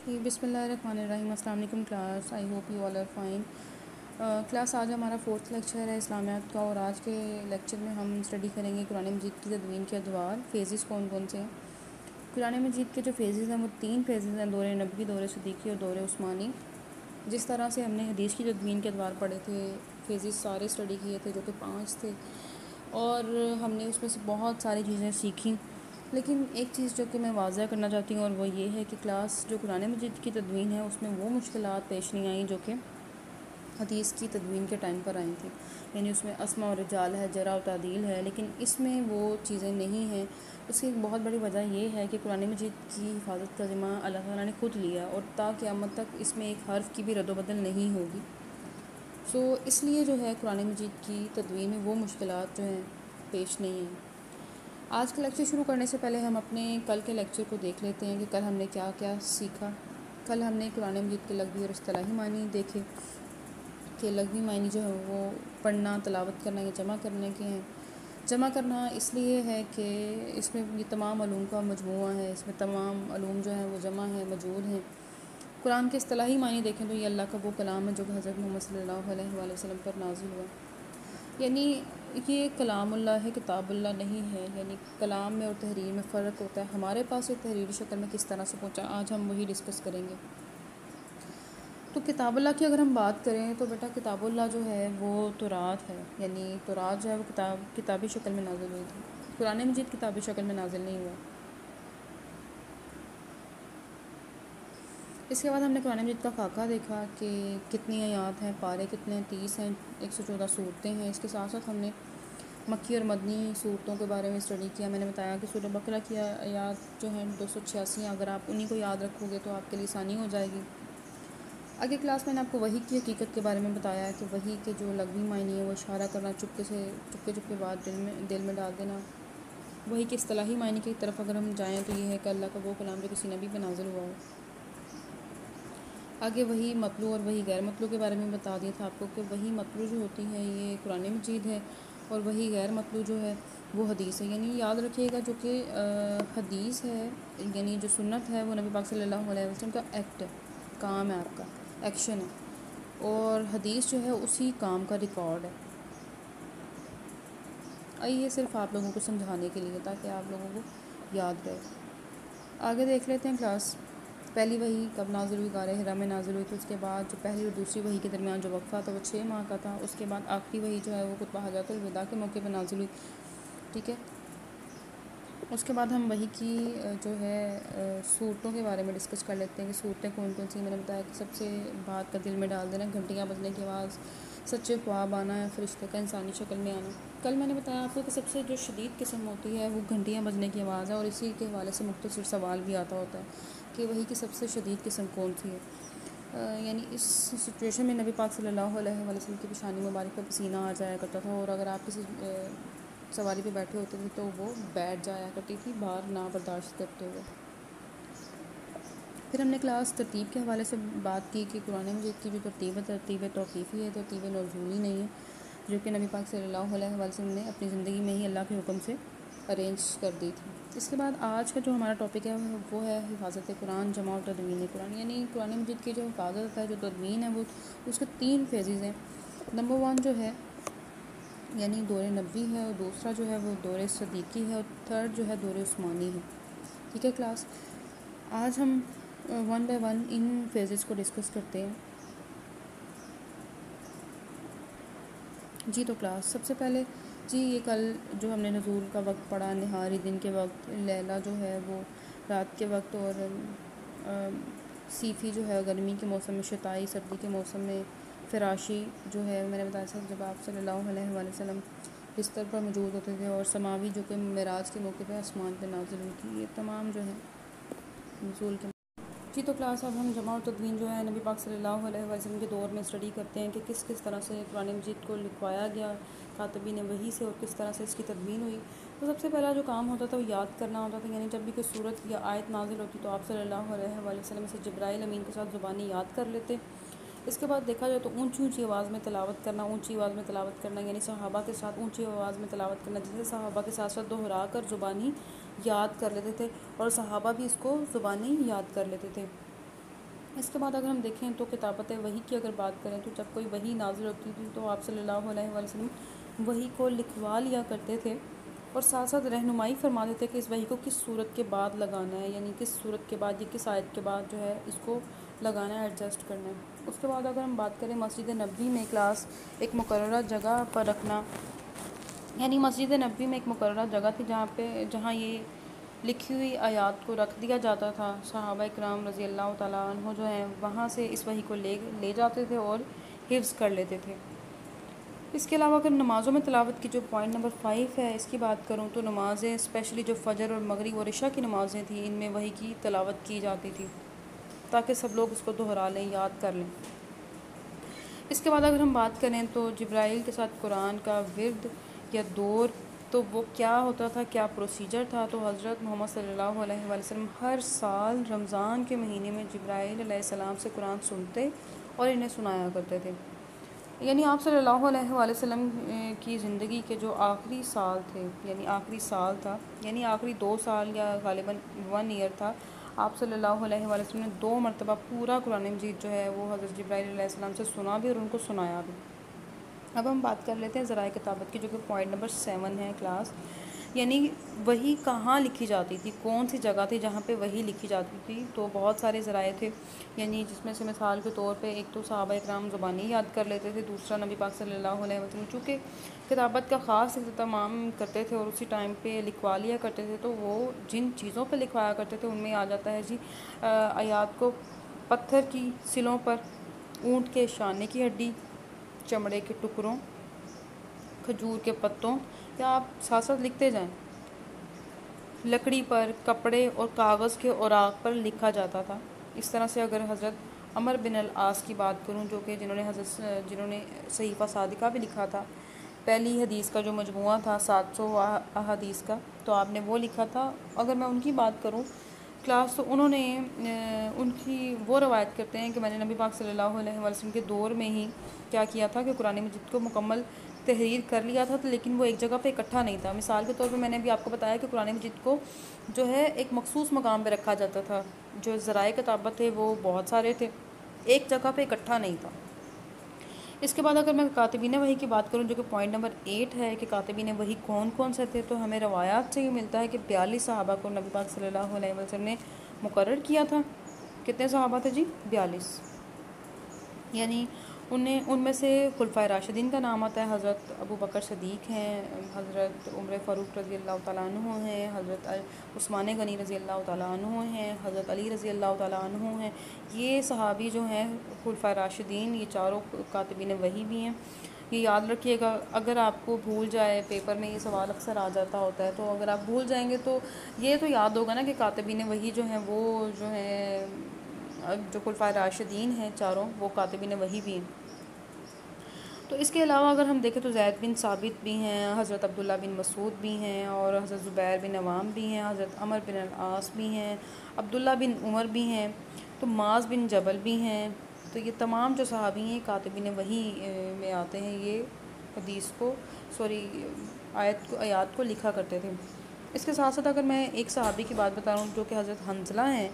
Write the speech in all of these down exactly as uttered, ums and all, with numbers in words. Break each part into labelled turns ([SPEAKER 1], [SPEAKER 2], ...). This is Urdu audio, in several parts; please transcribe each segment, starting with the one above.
[SPEAKER 1] جی بسم اللہ الرحمن الرحیم. السلام علیکم class. I hope you all are fine. Class آج ہمارا فورتھ لیکچر ہے اسلامیات کا، اور آج کے لیکچر میں ہم اسٹڈی کریں گے قرآن مجید کی تدوین کے ادوار. فیزز کون کون سے ہیں؟ قرآن مجید کے جو فیزز ہیں وہ تین فیزز ہیں: دور نبوی، دور صدیقی اور دور عثمانی. جس طرح سے ہم نے حدیث کی تدوین کے ادوار پڑھے تھے، فیزز سارے اسٹڈی کیے تھے جو کہ پانچ تھے، اور ہم نے اس میں سے بہت ساری چیزیں سیکھیں. لیکن ایک چیز جو کہ میں واضح کرنا چاہتی ہوں، اور وہ یہ ہے کہ کلاس جو قرآن مجید کی تدوین ہے اس میں وہ مشکلات پیش نہیں آئیں جو کہ حدیث کی تدوین کے ٹائم پر آئی تھیں. یعنی اس میں اسماء و رجال ہے، جرح و تعدیل ہے، لیکن اس میں وہ چیزیں نہیں ہیں. اس کی ایک بہت بڑی وجہ یہ ہے کہ قرآن مجید کی حفاظت کا ذمہ اللہ تعالیٰ نے خود لیا، اور تا قیامت تک اس میں ایک حرف کی بھی رد و بدل نہیں ہوگی. سو اس لیے جو ہے قرآن مجید کی تدوین میں وہ مشکلات جو ہیں پیش نہیں ہیں. آج کا لیکچر شروع کرنے سے پہلے ہم اپنے کل کے لیکچر کو دیکھ لیتے ہیں کہ کل ہم نے کیا کیا سیکھا. کل ہم نے قرآن مجید کے لغوی اور اصطلاحی معنی دیکھے کہ لغوی معنی جو ہے وہ پڑھنا، تلاوت کرنا یا جمع کرنے کے ہیں. جمع کرنا اس لیے ہے کہ اس میں یہ تمام علوم کا مجموعہ ہے، اس میں تمام علوم جو ہیں وہ جمع ہیں، موجود ہیں. قرآن کے اصطلاحی معنی دیکھیں تو یہ اللہ کا وہ کلام ہے جو حضرت محمد صلی اللہ علیہ وآلہ وسلم پر نازل ہوا. یعنی یہ کلام اللہ ہے، کتاب اللہ نہیں ہے. یعنی کلام میں اور تحریر میں فرق ہوتا ہے. ہمارے پاس یہ تحریری شکل میں کس طرح سے پہنچا، آج ہم وہی ڈسکس کریں گے. تو کتاب اللہ کی اگر ہم بات کریں تو بیٹا کتاب اللہ جو ہے وہ تورات ہے. یعنی تورات جو ہے وہ کتاب کتابی شکل میں نازل ہوئی تھی. قرآن مجید کتابی شکل میں نازل نہیں ہوا. اس کے بعد ہم نے قرآن مجید کا خاکہ دیکھا کہ کتنی آیات ہیں، پارے کتنے، تیس ہیں، ایک سو چودہ صورتیں ہیں. اس کے ساتھ ساتھ ہم نے مکی اور مدنی صورتوں کے بارے میں اسٹڈی کیا. میں نے بتایا کہ سورہ بقرہ کی آیات جو ہیں دو سو چھیاسی ہیں. اگر آپ انہیں کو یاد رکھو گے تو آپ کے لیے آسانی ہو جائے گی. آگے کلاس میں نے آپ کو وحی کی حقیقت کے بارے میں بتایا کہ وحی کے جو لغوی معنی ہے وہ اشارہ کرنا، چپکے سے چپکے چپکے بات دل میں دل میں ڈال دینا. وحی کے اصطلاحی معنی کی طرف اگر ہم جائیں تو یہ ہے کہ اللہ کا وہ کلام جو کسی نبی پہ نازل ہوا ہو. آگے وحی مطلوع اور وحی غیر مطلوع کے بارے میں بتا دیا تھا آپ کو کہ وحی مطلوع جو ہوتی ہے یہ قرآن مجید ہے، اور وحی غیر مطلوع جو ہے وہ حدیث ہے. یعنی یاد رکھیے گا جو کہ حدیث ہے، یعنی جو سنت ہے وہ نبی پاک صلی اللہ علیہ وسلم کا ایکٹ ہے، کام ہے، آپ کا ایکشن ہے، اور حدیث جو ہے اسی کام کا ریکارڈ ہے. آئیے صرف آپ لوگوں کو سمجھانے کے لیے تاکہ آپ لوگوں کو یاد رہے. آگے دیکھ لیتے ہیں کلاس. پہلی وحی کب نازل ہوئی؟ غار حرا میں نازل ہوئی تھی. اس کے بعد جو پہلی اور دوسری وحی کے درمیان جو وقفہ تھا وہ چھ ماہ کا تھا. اس کے بعد آخری وحی جو ہے وہ خطبہ حاجۃ الوداع کے موقع پہ نازل ہوئی. ٹھیک ہے. اس کے بعد ہم وحی کی جو ہے صورتوں کے بارے میں ڈسکس کر لیتے ہیں کہ صورتیں کون کون سی. میں نے بتایا کہ سب سے بات کا دل میں ڈال دینا، گھنٹیاں بجنے کی آواز، سچے خواب آنا ہے، فرشتے کا انسانی شکل میں آنا. کل میں نے بتایا آپ کو کہ سب سے جو شدید قسم ہوتی ہے وہ گھنٹیاں بجنے کی آواز ہے، اور اسی کے حوالے سے مختصر سوال بھی آتا ہوتا ہے کہ وحی کی سب سے شدید قسم کون سی ہے. یعنی اس سچویشن میں نبی پاک صلی اللہ علیہ وآلہ وسلم کی پیشانی مبارک پر پسینہ آ جایا کرتا تھا، اور اگر آپ کسی سواری پہ بیٹھے ہوتے تھے تو وہ بیٹھ جایا کرتی تھی بار نہ برداشت کرتے ہوئے. پھر ہم نے کلاس ترتیب کے حوالے سے بات کی کہ قرآن مجید کی جو ترتیب ہے ترتیب توقیفی ہے، ترتیب نزولی نہیں ہے، جو کہ نبی پاک صلی اللہ علیہ وآلہ وسلم نے اپنی زندگی میں ہی اللہ کے حکم سے ارینج کر دی تھی. اس کے بعد آج کا جو ہمارا ٹاپک ہے وہ ہے حفاظت قرآن، جمع و تدوین قرآن. یعنی قرآن مجید کی جو حفاظت ہے، جو تدوین ہے، وہ اس کے تین فیزز ہیں. نمبر ون جو ہے یعنی دور نبوی ہے، اور دوسرا جو ہے وہ دور صدیقی ہے، اور تھرڈ جو ہے دور عثمانی ہے. ٹھیک ہے کلاس. آج ہم ون بائی ون ان فیزز کو ڈسکس کرتے ہیں. جی تو کلاس سب سے پہلے جی یہ کل جو ہم نے نزول کا وقت پڑھا، نہاری دن کے وقت، لیلہ جو ہے وہ رات کے وقت، اور صیفی جو ہے گرمی کے موسم میں، شتائی سردی کے موسم میں، فراشی جو ہے میں نے بتایا تھا جب آپ صلی اللہ علیہ وآلہ وسلم بستر پر موجود ہوتے تھے، اور سماوی جو کہ معراج کے موقع پہ آسمان پہ نازل ہوئی تھی. یہ تمام جو ہے نزول کے. جی تو کلاس اب ہم جمع و تدوین جو ہے نبی پاک صلی اللہ علیہ وسلم کے دور میں اسٹڈی کرتے ہیں کہ کس کس طرح سے قرآن مجید کو لکھوایا گیا کاتبین وحی سے، اور کس طرح سے اس کی تدوین ہوئی. تو سب سے پہلا جو کام ہوتا تھا وہ یاد کرنا ہوتا تھا. یعنی جب بھی کوئی صورت یا آیت نازل ہوتی تو آپ صلی اللہ علیہ وآلہ وسلم سے جبرائیل امین کے ساتھ زبانی یاد کر لیتے. اس کے بعد دیکھا جائے تو اونچی اونچی آواز میں تلاوت کرنا، اونچی آواز میں تلاوت کرنا یعنی صحابہ کے ساتھ اونچی آواز میں تلاوت کرنا، جسے صحابہ کے ساتھ ساتھ دہرا کر زبانی یاد کر لیتے تھے، اور صحابہ بھی اس کو زبانی یاد کر لیتے تھے. اس کے بعد اگر ہم دیکھیں تو کتابت وحی کی اگر بات کریں تو جب کوئی وحی نازل ہوتی تھی تو آپ صلی اللہ علیہ وآلہ وسلم وحی کو لکھوا لیا کرتے تھے اور ساتھ ساتھ رہنمائی فرماتے تھے کہ اس وحی کو کس صورت کے بعد لگانا ہے، یعنی کس صورت کے بعد یا کس آیت کے بعد جو ہے اس کو لگانا ہے، ایڈجسٹ کرنا ہے۔ اس کے بعد اگر ہم بات کریں مسجد نبوی میں کلاس ایک مقررہ جگہ پر رکھنا، یعنی مسجد نبوی میں ایک مقررہ جگہ تھی جہاں پہ جہاں یہ لکھی ہوئی آیات کو رکھ دیا جاتا تھا۔ صحابہ کرام رضی اللہ تعالیٰ عنہ جو ہیں وہاں سے اس وحی کو لے لے جاتے تھے اور حفظ کر لیتے تھے۔ اس کے علاوہ اگر نمازوں میں تلاوت کی جو پوائنٹ نمبر فائیو ہے اس کی بات کروں تو نمازیں اسپیشلی جو فجر اور مغرب اور عشاء کی نمازیں تھیں ان میں وحی کی تلاوت کی جاتی تھی تاکہ سب لوگ اس کو دہرا لیں، یاد کر لیں۔ اس کے بعد اگر ہم بات کریں تو جبرائیل کے ساتھ قرآن کا ورد یا دور تو وہ کیا ہوتا تھا، کیا پروسیجر تھا، تو حضرت محمد صلی اللہ علیہ وآلہ وسلم ہر سال رمضان کے مہینے میں جبرائیل علیہ السلام سے قرآن سنتے اور انہیں سنایا کرتے تھے۔ یعنی آپ صلی اللہ علیہ وآلہ وسلم کی زندگی کے جو آخری سال تھے، یعنی آخری سال تھا، یعنی آخری دو سال یا غالباً ون ایئر تھا، آپ صلی اللہ علیہ وآلہ وسلم نے دو مرتبہ پورا قرآن مجید جو ہے وہ حضرت جبرائیل علیہ السلام سے سنا بھی اور ان کو سنایا بھی۔ اب ہم بات کر لیتے ہیں ذرائع کتابت کی جو کہ پوائنٹ نمبر سیون ہے کلاس، یعنی وحی کہاں لکھی جاتی تھی، کون سی جگہ تھی جہاں پہ وحی لکھی جاتی تھی۔ تو بہت سارے ذرائع تھے، یعنی جس میں سے مثال کے طور پہ ایک تو صحابہ اکرام زبانی یاد کر لیتے تھے، دوسرا نبی پاک صلی اللہ علیہ وسلم چونکہ کتابت کا خاص اہتمام کرتے تھے اور اسی ٹائم پہ لکھوا لیا کرتے تھے تو وہ جن چیزوں پہ لکھوایا کرتے تھے ان میں آ جاتا ہے جی آیات کو پتھر کی سلوں پر، اونٹ کے شانے کی ہڈی، چمڑے کے ٹکڑوں، کھجور کے پتوں، یا آپ ساتھ ساتھ لکھتے جائیں، لکڑی پر، کپڑے اور کاغذ کے اوراق پر لکھا جاتا تھا۔ اس طرح سے اگر حضرت عمر بن العاص کی بات کروں جو کہ جنہوں نے حضرت جنہوں نے صحیفہ صادقہ بھی لکھا تھا، پہلی حدیث کا جو مجموعہ تھا سات سو احادیث کا، تو آپ نے وہ لکھا تھا۔ اگر میں ان کی بات کروں کلاس تو انہوں نے ان کی وہ روایت کرتے ہیں کہ میں نے نبی پاک صلی اللہ علیہ وسلم کے دور میں ہی کیا کیا تھا کہ قرآن مجید کو مکمل تحریر کر لیا تھا، لیکن وہ ایک جگہ پہ اکٹھا نہیں تھا۔ مثال کے طور پہ میں نے بھی آپ کو بتایا کہ قرآن مجید کو جو ہے ایک مخصوص مقام پہ رکھا جاتا تھا، جو ذرائع کتابت تھے وہ بہت سارے تھے، ایک جگہ پہ اکٹھا نہیں تھا۔ اس کے بعد اگر میں کاتبین وحی کی بات کروں جو کہ پوائنٹ نمبر ایٹ ہے کہ کاتبین وحی کون کون سے تھے، تو ہمیں روایات سے یہ ملتا ہے کہ بیالیس صحابہ کو نبی پاک صلی اللہ علیہ وسلم نے مقرر کیا تھا۔ کتنے صحابہ تھے جی؟ بیالیس، یعنی انہیں ان میں سے خلفائے راشدین کا نام آتا ہے، حضرت ابو بکر صدیق ہیں، حضرت عمر فاروق رضی اللہ تعالیٰ عنہ ہیں، حضرت عثمان غنی رضی اللہ تعالیٰ عنہ ہیں، حضرت علی رضی اللہ تعالیٰ عنہ ہیں۔ یہ صحابی جو ہیں خلفائے راشدین، یہ چاروں کاتبین وحی بھی ہیں۔ یہ یاد رکھیے گا، اگر آپ کو بھول جائے، پیپر میں یہ سوال اکثر آ جاتا ہوتا ہے، تو اگر آپ بھول جائیں گے تو یہ تو یاد ہوگا نا کہ کاتبین وحی جو ہیں وہ جو ہیں جو خلفائے راشدین ہیں چاروں، وہ کاتبین وحی بھی ہیں۔ تو اس کے علاوہ اگر ہم دیکھیں تو زید بن ثابت بھی ہیں، حضرت عبداللہ بن مسعود بھی ہیں، اور حضرت زبیر بن عوام بھی ہیں، حضرت عمر بن العاص بھی ہیں، عبداللہ بن عمر بھی ہیں، تو معاذ بن جبل بھی ہیں۔ تو یہ تمام جو صحابی ہیں کاتبین وحی میں آتے ہیں، یہ حدیث کو سوری آیت کو آیات کو لکھا کرتے تھے۔ اس کے ساتھ ساتھ اگر میں ایک صحابی کی بات بتا رہا ہوں جو کہ حضرت حنظلہ ہیں،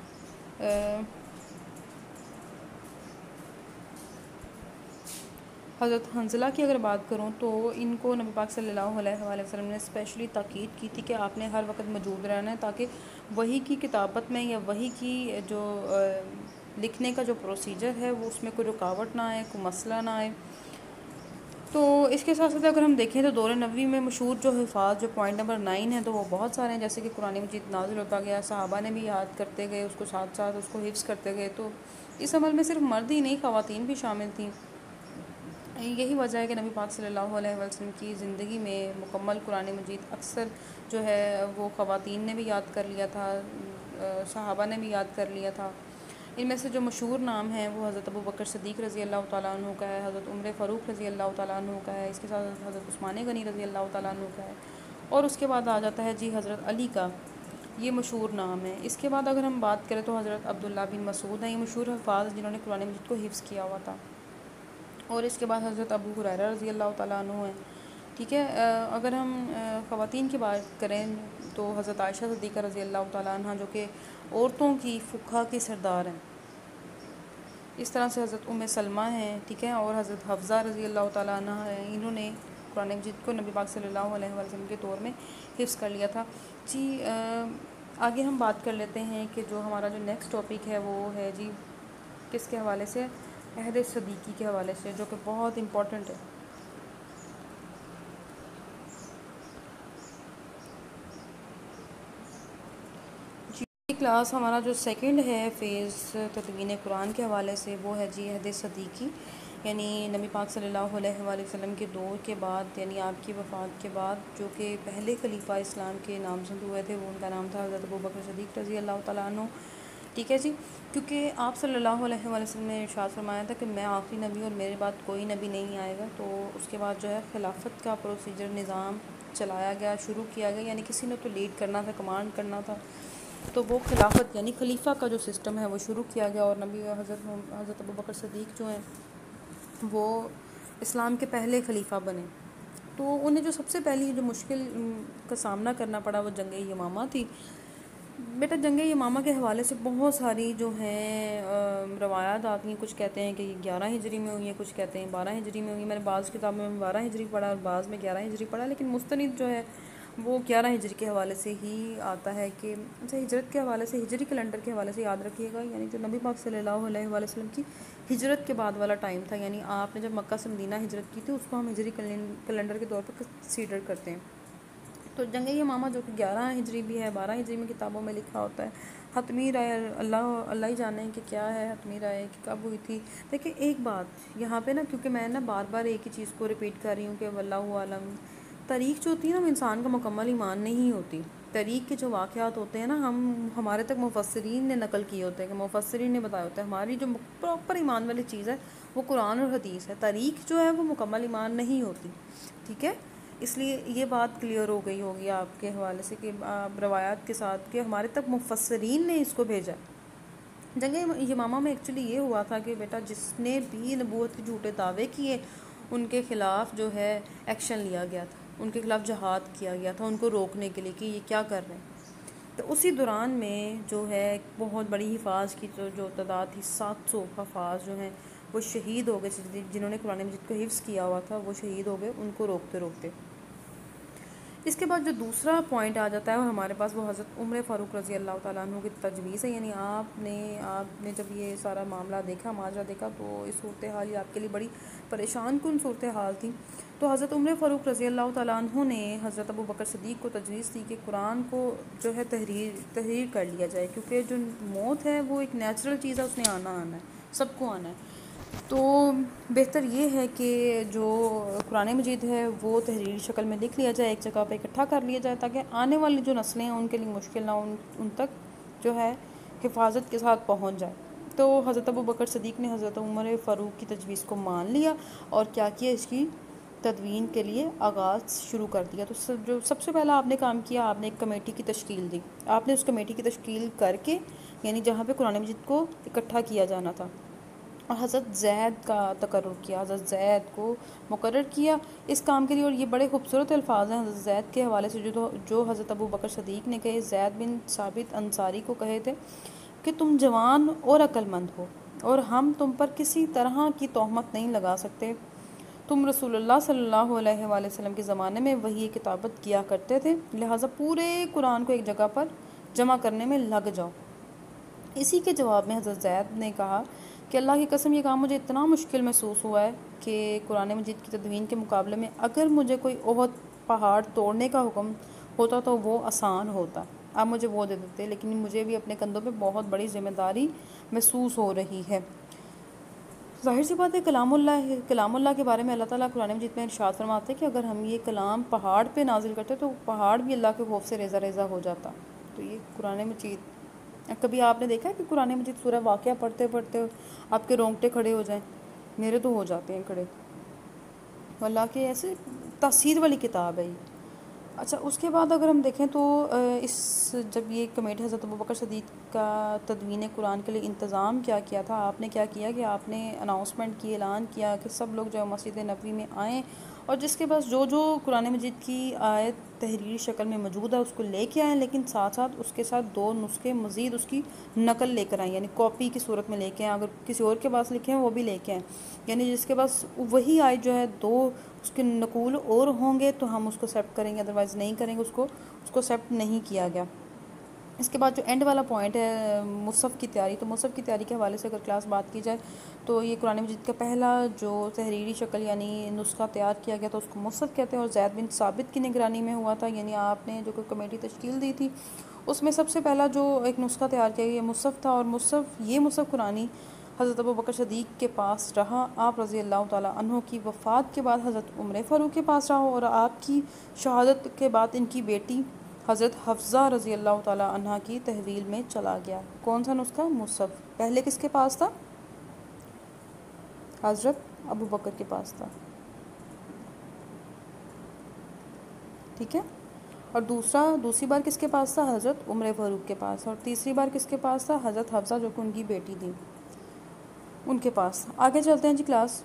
[SPEAKER 1] حضرت حنظلہ کی اگر بات کروں تو ان کو نبی پاک صلی اللہ علیہ وآلہ وسلم نے اسپیشلی تاکید کی تھی کہ آپ نے ہر وقت موجود رہنا ہے تاکہ وحی کی کتابت میں یا وحی کی جو لکھنے کا جو پروسیجر ہے وہ اس میں کوئی رکاوٹ نہ آئے، کوئی مسئلہ نہ آئے۔ تو اس کے ساتھ ساتھ اگر ہم دیکھیں تو دور نبوی میں مشہور جو حفاظ جو پوائنٹ نمبر نائن ہے تو وہ بہت سارے ہیں، جیسے کہ قرآن مجید نازل ہوتا گیا، صحابہ نے بھی یاد کرتے گئے اس کو، ساتھ ساتھ اس کو حفظ کرتے گئے، تو اس عمل میں صرف مرد ہی نہیں خواتین بھی شامل تھیں۔ یہی وجہ ہے کہ نبی پاک صلی اللہ علیہ وسلم کی زندگی میں مکمل قرآن مجید اکثر جو ہے وہ خواتین نے بھی یاد کر لیا تھا، صحابہ نے بھی یاد کر لیا تھا۔ ان میں سے جو مشہور نام ہیں وہ حضرت ابو بکر صدیق رضی اللہ تعالیٰ عنہ کا ہے، حضرت عمر فاروق رضی اللہ تعالیٰ عنہ کا ہے، اس کے ساتھ حضرت عثمان غنی رضی اللہ تعالیٰ عنہ کا ہے، اور اس کے بعد آ جاتا ہے جی حضرت علی کا، یہ مشہور نام ہے۔ اس کے بعد اگر ہم بات کریں تو حضرت عبداللہ بن مسعود ہیں، یہ مشہور حفاظ جنہوں نے قرآن مجید کو حفظ کیا ہوا تھا، اور اس کے بعد حضرت ابو ہریرہ رضی اللہ تعالیٰ عنہ ہیں۔ ٹھیک ہے، اگر ہم خواتین کی بات کریں تو حضرت عائشہ صدیقہ رضی اللہ تعالیٰ عنہ جو کہ عورتوں کی فقہ کی سردار ہیں، اس طرح سے حضرت ام سلمہ ہیں، ٹھیک ہے، اور حضرت حفصہ رضی اللہ تعالیٰ عنہ ہیں، انہوں نے قرآن مجید کو نبی پاک صلی اللہ علیہ وآلہ وسلم کے دور میں حفظ کر لیا تھا۔ جی آگے ہم بات کر لیتے ہیں کہ جو ہمارا جو نیکسٹ ٹاپک ہے وہ ہے جی کس کے حوالے سے، عہد صدیقی کے حوالے سے، جو کہ بہت امپورٹنٹ ہے۔ جی کلاس ہمارا جو سیکنڈ ہے فیز تدوین قرآن کے حوالے سے، وہ ہے جی عہد صدیقی، یعنی نبی پاک صلی اللہ علیہ وآلہ وسلم کے دور کے بعد، یعنی آپ کی وفات کے بعد جو کہ پہلے خلیفہ اسلام کے نامزد ہوئے تھے، وہ ان کا نام تھا حضرت ابوبکر صدیق رضی اللہ تعالیٰ عنہ، ٹھیک ہے جی، کیونکہ آپ صلی اللہ علیہ وآلہ وسلم نے ارشاد فرمایا تھا کہ میں آخری نبی اور میرے بعد کوئی نبی نہیں آئے گا، تو اس کے بعد جو ہے خلافت کا پروسیجر نظام چلایا گیا، شروع کیا گیا، یعنی کسی نے تو لیڈ کرنا تھا، کمانڈ کرنا تھا، تو وہ خلافت یعنی خلیفہ کا جو سسٹم ہے وہ شروع کیا گیا، اور نبی حضرت حضرت ابوبکر صدیق جو ہیں وہ اسلام کے پہلے خلیفہ بنے۔ تو انہیں جو سب سے پہلی جو مشکل کا سامنا کرنا پڑا وہ جنگ یمامہ تھی۔ بیٹا جنگ یمامہ کے حوالے سے بہت ساری جو ہیں روایات آتی ہیں، کچھ کہتے ہیں کہ یہ گیارہ ہجری میں ہوئی ہے، کچھ کہتے ہیں بارہ ہجری میں ہوئی ہے، میں نے بعض کتابوں میں بارہ ہجری پڑھا اور بعض میں گیارہ ہجری پڑھا، لیکن مستند جو ہے وہ گیارہ ہجری کے حوالے سے ہی آتا ہے کہ اچھا ہجرت کے حوالے سے، ہجری کیلنڈر کے حوالے سے یاد رکھیے گا، یعنی جو نبی پاک صلی اللہ علیہ وآلہ وسلم کی ہجرت کے بعد والا ٹائم تھا، یعنی آپ نے جب مکہ سے مدینہ ہجرت کی تھی اس کو ہم ہجری کیلنڈر کے طور پر کنسیڈر کرتے ہیں۔ تو جنگ یمامہ جو کہ گیارہ ہجری بھی ہے، بارہ ہجری میں کتابوں میں لکھا ہوتا ہے، حتمی رائے اللہ اللہ ہی جانے کہ کیا ہے حتمی رائے کہ کب ہوئی تھی۔ دیکھیں ایک بات یہاں پہ نا، کیونکہ میں نا بار بار ایک ہی چیز کو ریپیٹ کر رہی ہوں کہ واللہ عالم، تاریخ جو ہوتی ہے نا وہ انسان کا مکمل ایمان نہیں ہوتی۔ تاریخ کے جو واقعات ہوتے ہیں نا، ہم ہمارے تک مفسرین نے نقل کیے ہوتے ہیں، کہ مفسرین نے بتایا ہوتا ہے، ہماری جو پراپر ایمان والی چیز ہے وہ قرآن اور حدیث ہے، تاریخ جو ہے وہ مکمل ایمان نہیں ہوتی، ٹھیک ہے، اس لیے یہ بات کلیئر ہو گئی ہوگی آپ کے حوالے سے کہ روایات کے ساتھ کہ ہمارے تک مفسرین نے اس کو بھیجا۔ جنگ یمامہ میں ایکچولی یہ ہوا تھا کہ بیٹا جس نے بھی نبوت کے جھوٹے دعوے کیے ان کے خلاف جو ہے ایکشن لیا گیا تھا، ان کے خلاف جہاد کیا گیا تھا، ان کو روکنے کے لیے کہ یہ کیا کر رہے ہیں۔ تو اسی دوران میں جو ہے بہت بڑی حفاظ کی جو جو تعداد تھی، سات سو حفاظ جو ہیں وہ شہید ہو گئے، جنہوں نے قرآن مجید کو حفظ کیا ہوا تھا وہ شہید ہو گئے ان کو روکتے روکتے۔ اس کے بعد جو دوسرا پوائنٹ آ جاتا ہے وہ ہمارے پاس، وہ حضرت عمر فاروق رضی اللہ تعالیٰ عنہ کی تجویز ہے، یعنی آپ نے آپ نے جب یہ سارا معاملہ دیکھا، ماجرا دیکھا، تو اس صورتحال یہ آپ کے لیے بڑی پریشان کن صورتحال تھی، تو حضرت عمر فاروق رضی اللہ تعالیٰ عنہ نے حضرت ابوبکر صدیق کو تجویز دی کہ قرآن کو جو ہے تحریر تحریر کر لیا جائے، کیونکہ جو موت ہے وہ ایک نیچرل چیز ہے، اس نے آنا آنا ہے، سب کو آنا ہے، تو بہتر یہ ہے کہ جو قرآن مجید ہے وہ تحریری شکل میں لکھ لیا جائے، ایک جگہ پہ اکٹھا کر لیا جائے، تاکہ آنے والی جو نسلیں ہیں ان کے لیے مشکل نہ ان ان تک جو ہے حفاظت کے ساتھ پہنچ جائے۔ تو حضرت ابوبکر صدیق نے حضرت عمر فاروق کی تجویز کو مان لیا اور کیا کیا، اس کی تدوین کے لیے آغاز شروع کر دیا۔ تو سب جو سب سے پہلا آپ نے کام کیا، آپ نے ایک کمیٹی کی تشکیل دی، آپ نے اس کمیٹی کی تشکیل کر کے، یعنی جہاں پہ قرآن مجید کو اکٹھا کیا جانا تھا، اور حضرت زید کا تقرر کیا، حضرت زید کو مقرر کیا اس کام کے لیے، اور یہ بڑے خوبصورت الفاظ ہیں حضرت زید کے حوالے سے جو جو حضرت ابوبکر صدیق نے کہے، زید بن ثابت انصاری کو کہے تھے کہ تم جوان اور عقل مند ہو اور ہم تم پر کسی طرح کی تہمت نہیں لگا سکتے، تم رسول اللہ صلی اللہ علیہ وآلہ وسلم کے زمانے میں وحی کتابت کیا کرتے تھے، لہٰذا پورے قرآن کو ایک جگہ پر جمع کرنے میں لگ جاؤ۔ اسی کے جواب میں حضرت زید نے کہا کہ اللہ کی قسم یہ کام مجھے اتنا مشکل محسوس ہوا ہے کہ قرآن مجید کی تدوین کے مقابلے میں اگر مجھے کوئی احد پہاڑ توڑنے کا حکم ہوتا تو وہ آسان ہوتا، آپ مجھے وہ دے دیتے، لیکن مجھے بھی اپنے کندھوں پہ بہت بڑی ذمہ داری محسوس ہو رہی ہے۔ ظاہر سی بات ہے، کلام اللہ کلام اللہ کے بارے میں اللہ تعالیٰ قرآن مجید میں ارشاد فرماتے ہیں کہ اگر ہم یہ کلام پہاڑ پہ نازل کرتے تو پہاڑ بھی اللہ کے خوف سے ریزہ ریزہ ہو جاتا۔ تو یہ قرآن مجید، کبھی آپ نے دیکھا ہے کہ قرآن مجید سورہ واقعہ پڑھتے پڑھتے آپ کے رونگٹے کھڑے ہو جائیں؟ میرے تو ہو جاتے ہیں کھڑے، اللہ کے ایسے تاثیر والی کتاب ہے یہ۔ اچھا اس کے بعد اگر ہم دیکھیں تو اس جب یہ کمیٹی حضرت ابوبکر صدیق کا تدوین قرآن کے لیے انتظام کیا کیا تھا، آپ نے کیا کیا کہ آپ نے اناؤنسمنٹ کی، اعلان کیا کہ سب لوگ جو ہے مسجد نبوی میں آئیں اور جس کے پاس جو جو قرآن مجید کی آیت تحریری شکل میں موجود ہے اس کو لے کے آئیں، لیکن ساتھ ساتھ اس کے ساتھ دو نسخے مزید اس کی نقل لے کر آئیں، یعنی کاپی کی صورت میں لے کے آئیں، اگر کسی اور کے پاس لکھے ہیں وہ بھی لے کے آئیں، یعنی جس کے پاس وہی آیت جو ہے دو اس کے نقول اور ہوں گے تو ہم اس کو ایکسیپٹ کریں گے، ادروائز نہیں کریں گے، اس کو اس کو ایکسیپٹ نہیں کیا گیا۔ اس کے بعد جو اینڈ والا پوائنٹ ہے مصحف کی تیاری، تو مصحف کی تیاری کے حوالے سے اگر کلاس بات کی جائے تو یہ قرآن مجید کا پہلا جو تحریری شکل یعنی نسخہ تیار کیا گیا تو اس کو مصحف کہتے ہیں، اور زید بن ثابت کی نگرانی میں ہوا تھا، یعنی آپ نے جو کوئی کمیٹی تشکیل دی تھی اس میں سب سے پہلا جو ایک نسخہ تیار کیا گیا یہ مصحف تھا، اور مصحف یہ مصحف قرآنی حضرت ابو بکر صدیق کے پاس رہا، آپ رضی اللہ تعالیٰ عنہ کی وفات کے بعد حضرت عمر فاروق کے پاس رہا، اور آپ کی شہادت کے بعد ان کی بیٹی حضرت حفصہ رضی اللہ تعالیٰ عنہ کی تحویل میں چلا گیا۔ کون سا نسخہ؟ مصحف پہلے کس کے پاس تھا؟ حضرت ابو بکر کے پاس تھا، ٹھیک ہے، اور دوسرا دوسری بار کس کے پاس تھا؟ حضرت عمر فاروق کے پاس، اور تیسری بار کس کے پاس تھا؟ حضرت حفصہ جو کہ ان کی بیٹی تھی ان کے پاس۔ آگے چلتے ہیں جی کلاس۔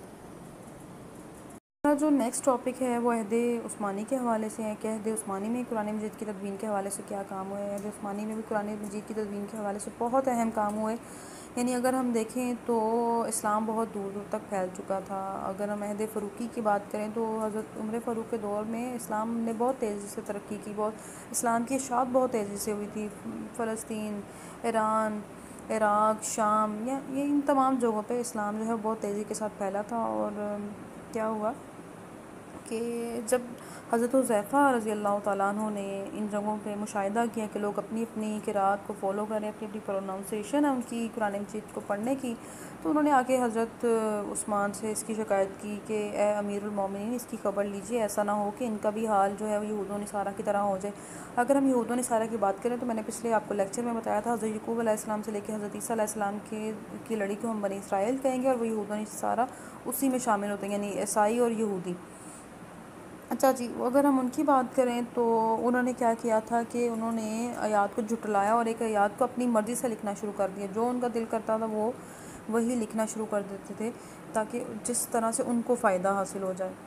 [SPEAKER 1] جو نیکسٹ ٹاپک ہے وہ عہد عثمانی کے حوالے سے ہے کہ عہد عثمانی میں قرآن مجید کی تدوین کے حوالے سے کیا کام ہوئے۔ عہد عثمانی میں بھی قرآن مجید کی تدوین کے حوالے سے بہت اہم کام ہوئے، یعنی اگر ہم دیکھیں تو اسلام بہت دور دور تک پھیل چکا تھا۔ اگر ہم عہد فاروقی کی بات کریں تو حضرت عمر فاروق کے دور میں اسلام نے بہت تیزی سے ترقی کی، بہت اسلام کی اشاعت بہت تیزی سے ہوئی تھی، فلسطین، ایران، عراق، شام، یا یہ ان تمام جگہوں پہ اسلام جو ہے بہت تیزی کے ساتھ پھیلا تھا۔ اور کیا ہوا کہ جب حضرت حذیفہ رضی اللہ تعالیٰ عنہ نے ان جگہوں پہ مشاہدہ کیا کہ لوگ اپنی اپنی قرأت کو فالو کریں، اپنی اپنی پروناؤنسیشن ہے ان کی قرآن مجید کو پڑھنے کی، تو انہوں نے آ کے حضرت عثمان سے اس کی شکایت کی کہ اے امیر المومنین اس کی خبر لیجیے، ایسا نہ ہو کہ ان کا بھی حال جو ہے وہ یہود و نصارہ کی طرح ہو جائے۔ اگر ہم یہود و نصارہ کی بات کریں تو میں نے پچھلے آپ کو لیکچر میں بتایا تھا حضرت یعقوب علیہ السلام سے لے کے حضرت عیسیٰ علیہ السلام کی کی لڑی کو ہم بنی اسرائیل کہیں گے، اور وہ یہود و نصارہ اسی میں شامل ہوتے ہیں، یعنی عیسائی اور یہودی۔ اچھا جی، اگر ہم ان کی بات کریں تو انہوں نے کیا کیا تھا کہ انہوں نے آیات کو جھٹلایا اور ایک آیات کو اپنی مرضی سے لکھنا شروع کر دیا، جو ان کا دل کرتا تھا وہ وہی لکھنا شروع کر دیتے تھے تاکہ جس طرح سے ان کو فائدہ حاصل ہو جائے۔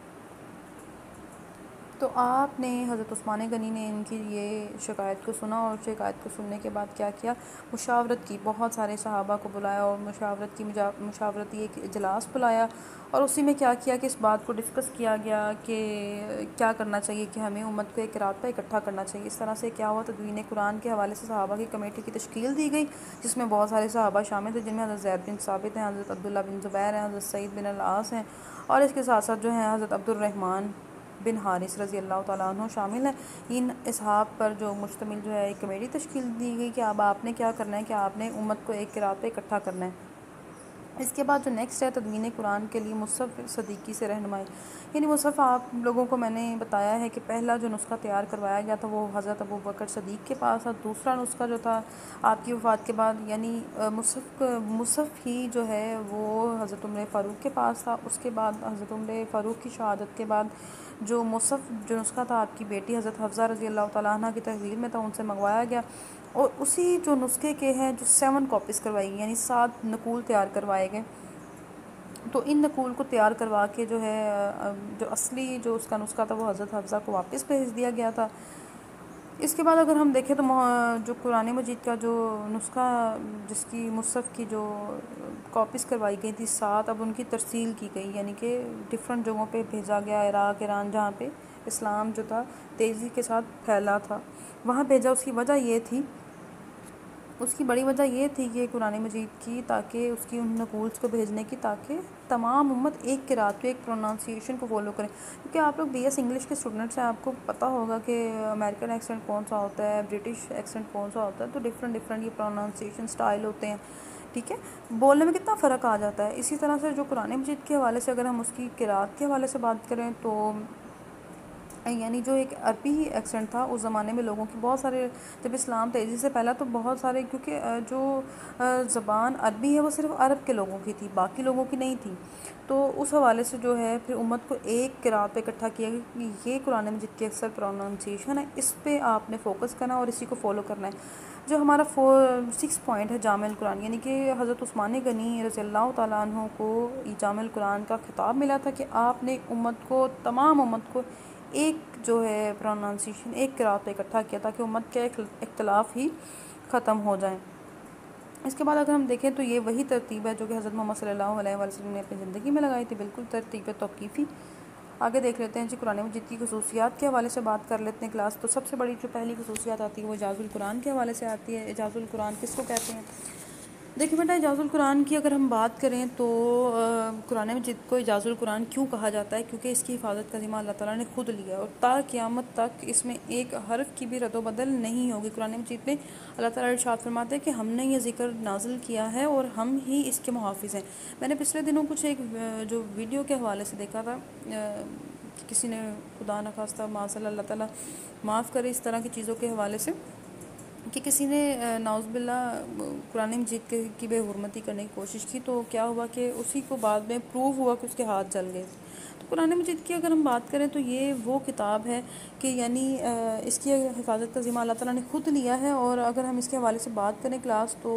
[SPEAKER 1] تو آپ نے حضرت عثمان غنی نے ان کی یہ شکایت کو سنا، اور شکایت کو سننے کے بعد کیا کیا؟ مشاورت کی، بہت سارے صحابہ کو بلایا اور مشاورت کی مشاورتی ایک اجلاس بلایا، اور اسی میں کیا کیا کہ اس بات کو ڈسکس کیا گیا کہ کیا کرنا چاہیے کہ ہمیں امت کو ایک رات پہ اکٹھا کرنا چاہیے۔ اس طرح سے کیا ہوا، تدوین قرآن کے حوالے سے صحابہ کی کمیٹی کی تشکیل دی گئی جس میں بہت سارے صحابہ شامل تھے، جن میں حضرت زید بن ثابت ہیں، حضرت عبداللہ بن زبیر ہیں، حضرت سعید بن العاص ہیں، اور اس کے ساتھ ساتھ جو ہیں حضرت عبد الرحمن بن حارث رضی اللہ تعالیٰ عنہ شامل ہیں۔ ان اصحاب پر جو مشتمل جو ہے ایک کمیٹی تشکیل دی گئی کہ اب آپ نے کیا کرنا ہے کہ آپ نے امت کو ایک قرأت پہ اکٹھا کرنا ہے۔ اس کے بعد جو نیکسٹ ہے تدوین قرآن کے لیے مصحف صدیقی سے رہنمائی، یعنی مصحف آپ لوگوں کو میں نے بتایا ہے کہ پہلا جو نسخہ تیار کروایا گیا تھا وہ حضرت ابو بکر صدیق کے پاس تھا، دوسرا نسخہ جو تھا آپ کی وفات کے بعد، یعنی مصحف مصحف ہی جو ہے وہ حضرت عمر فاروق کے پاس تھا۔ اس کے بعد حضرت عمر فاروق کی شہادت کے بعد جو مصحف جو نسخہ تھا آپ کی بیٹی حضرت حفصہ رضی اللہ تعالیٰ عنہ کی تحویل میں تھا، ان سے منگوایا گیا، اور اسی جو نسخے کے ہیں جو سیون کاپیز کروائی گئی، یعنی سات نقول تیار کروائے گئے۔ تو ان نقول کو تیار کروا کے جو ہے جو اصلی جو اس کا نسخہ تھا وہ حضرت حفصہ کو واپس بھیج دیا گیا تھا۔ اس کے بعد اگر ہم دیکھیں تو جو قرآن مجید کا جو نسخہ جس کی مصحف کی جو کاپیز کروائی گئی تھی سات، اب ان کی ترسیل کی گئی، یعنی کہ ڈفرینٹ جگہوں پہ بھیجا گیا، عراق، ایران، جہاں پہ اسلام جو تھا تیزی کے ساتھ پھیلا تھا وہاں بھیجا۔ اس کی وجہ یہ تھی اس کی بڑی وجہ یہ تھی کہ قرآن مجید کی تاکہ اس کی ان نقولز کو بھیجنے کی تاکہ تمام امت ایک قرأت کو، ایک پروناؤنسیشن کو فالو کریں، کیونکہ آپ لوگ بی ایس انگلش کے اسٹوڈنٹس ہیں، آپ کو پتہ ہوگا کہ امریکن ایکسنٹ کون سا ہوتا ہے، برٹش ایکسنٹ کون سا ہوتا ہے، تو ڈفرینٹ ڈفرینٹ یہ پروناؤنسیشن سٹائل ہوتے ہیں، ٹھیک ہے، بولنے میں کتنا فرق آ جاتا ہے۔ اسی طرح سے جو قرآن مجید کے حوالے سے اگر ہم اس کی قرأت کے حوالے سے بات کریں تو یعنی جو ایک عربی ایکسنٹ تھا اس زمانے میں لوگوں کی بہت سارے، جب اسلام تیزی سے پھیلا تو بہت سارے، کیونکہ جو زبان عربی ہے وہ صرف عرب کے لوگوں کی تھی، باقی لوگوں کی نہیں تھی، تو اس حوالے سے جو ہے پھر امت کو ایک قرأت پہ اکٹھا کیا گیا کہ یہ قرآن مجید کی اکثر پروناؤنسیشن ہے، اس پہ آپ نے فوکس کرنا اور اسی کو فالو کرنا ہے۔ جو ہمارا فور سکس پوائنٹ ہے جامع القرآن، یعنی کہ حضرت عثمان غنی رضی اللہ تعالیٰ عنہ کو جامع القرآن کا خطاب ملا تھا کہ آپ نے امت کو، تمام امت کو ایک جو ہے پروننسیشن، ایک قرأت اکٹھا کیا تاکہ امت کے اختلاف ہی ختم ہو جائیں۔ اس کے بعد اگر ہم دیکھیں تو یہ وہی ترتیب ہے جو کہ حضرت محمد صلی اللہ علیہ وسلم نے اپنی زندگی میں لگائی تھی، بالکل ترتیب توقیفی۔ آگے دیکھ لیتے ہیں جی قرآن مجید کی خصوصیات کے حوالے سے بات کر لیتے ہیں کلاس۔ تو سب سے بڑی جو پہلی خصوصیات آتی ہے وہ اعجاز القرآن کے حوالے سے آتی ہے۔ اعجاز القرآن کس کو کہتے ہیں؟ دیکھیں بیٹا، اعجاز القرآن کی اگر ہم بات کریں تو قرآن مجید کو اعجاز القرآن کیوں کہا جاتا ہے؟ کیونکہ اس کی حفاظت کا ذمہ اللہ تعالیٰ نے خود لیا اور تا قیامت تک اس میں ایک حرف کی بھی رد و بدل نہیں ہوگی۔ قرآن مجید میں اللہ تعالیٰ ارشاد فرماتے ہیں کہ ہم نے یہ ذکر نازل کیا ہے اور ہم ہی اس کے محافظ ہیں۔ میں نے پچھلے دنوں کچھ ایک جو ویڈیو کے حوالے سے دیکھا تھا، کسی نے خدا نخواستہ معاذ اللہ اللہ تعالیٰ معاف کرے اس طرح کی چیزوں کے حوالے سے، کہ کسی نے نعوذ باللہ قرآن مجید کے کی بے حرمتی کرنے کی کوشش کی، تو کیا ہوا کہ اسی کو بعد میں پروو ہوا کہ اس کے ہاتھ جل گئے۔ تو قرآن مجید کی اگر ہم بات کریں تو یہ وہ کتاب ہے کہ یعنی اس کی حفاظت کا ذمہ اللہ تعالیٰ نے خود لیا ہے، اور اگر ہم اس کے حوالے سے بات کریں کلاس تو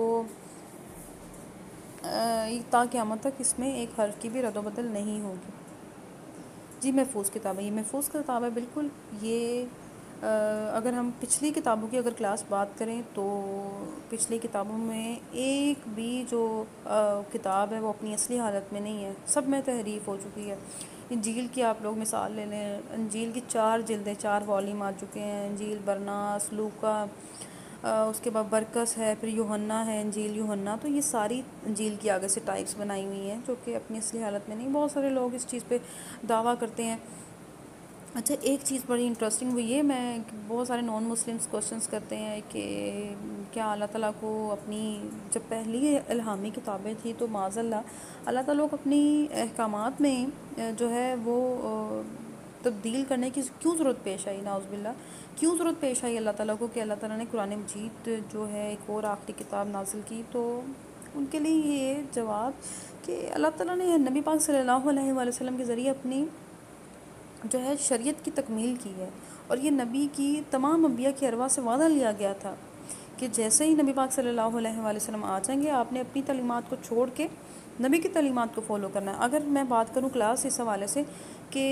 [SPEAKER 1] تا قیامت تک اس میں ایک حرف کی بھی رد و بدل نہیں ہوگی۔ جی محفوظ کتاب ہے، یہ محفوظ کتاب ہے بالکل۔ یہ اگر ہم پچھلی کتابوں کی اگر کلاس بات کریں تو پچھلی کتابوں میں ایک بھی جو کتاب ہے وہ اپنی اصلی حالت میں نہیں ہے، سب میں تحریف ہو چکی ہے۔ انجیل کی آپ لوگ مثال لے لیں، انجیل کی چار جلدیں، چار والیوم آ چکے ہیں، انجیل برناس، لوکا، اس کے بعد برکس ہے، پھر یوحنا ہے، انجیل یوحنا۔ تو یہ ساری انجیل کی آگے سے ٹائپس بنائی ہوئی ہیں جو کہ اپنی اصلی حالت میں نہیں۔ بہت سارے لوگ اس چیز پہ دعویٰ کرتے ہیں۔ اچھا، ایک چیز بڑی انٹرسٹنگ ہوئی ہے، میں بہت سارے نان مسلمس کوشچنس کرتے ہیں کہ کیا اللہ تعالیٰ کو اپنی جب پہلی الہامی کتابیں تھیں تو معاذ اللہ اللہ تعالیٰ کو اپنی احکامات میں جو ہے وہ تبدیل کرنے کی کیوں ضرورت پیش آئی؟ نعوذ باللہ، کیوں ضرورت پیش آئی اللہ تعالیٰ کو کہ اللہ تعالیٰ نے قرآن مجید جو ہے ایک اور آخری کتاب نازل کی؟ تو ان کے لیے یہ جواب کہ اللہ تعالیٰ نے نبی پاک صلی اللہ علیہ وآلہ وسلم کے ذریعے اپنی جو ہے شریعت کی تکمیل کی ہے، اور یہ نبی کی تمام انبیاء کی ارواح سے وعدہ لیا گیا تھا کہ جیسے ہی نبی پاک صلی اللہ علیہ وآلہ وسلم آ جائیں گے آپ نے اپنی تعلیمات کو چھوڑ کے نبی کی تعلیمات کو فالو کرنا ہے۔ اگر میں بات کروں کلاس اس حوالے سے کہ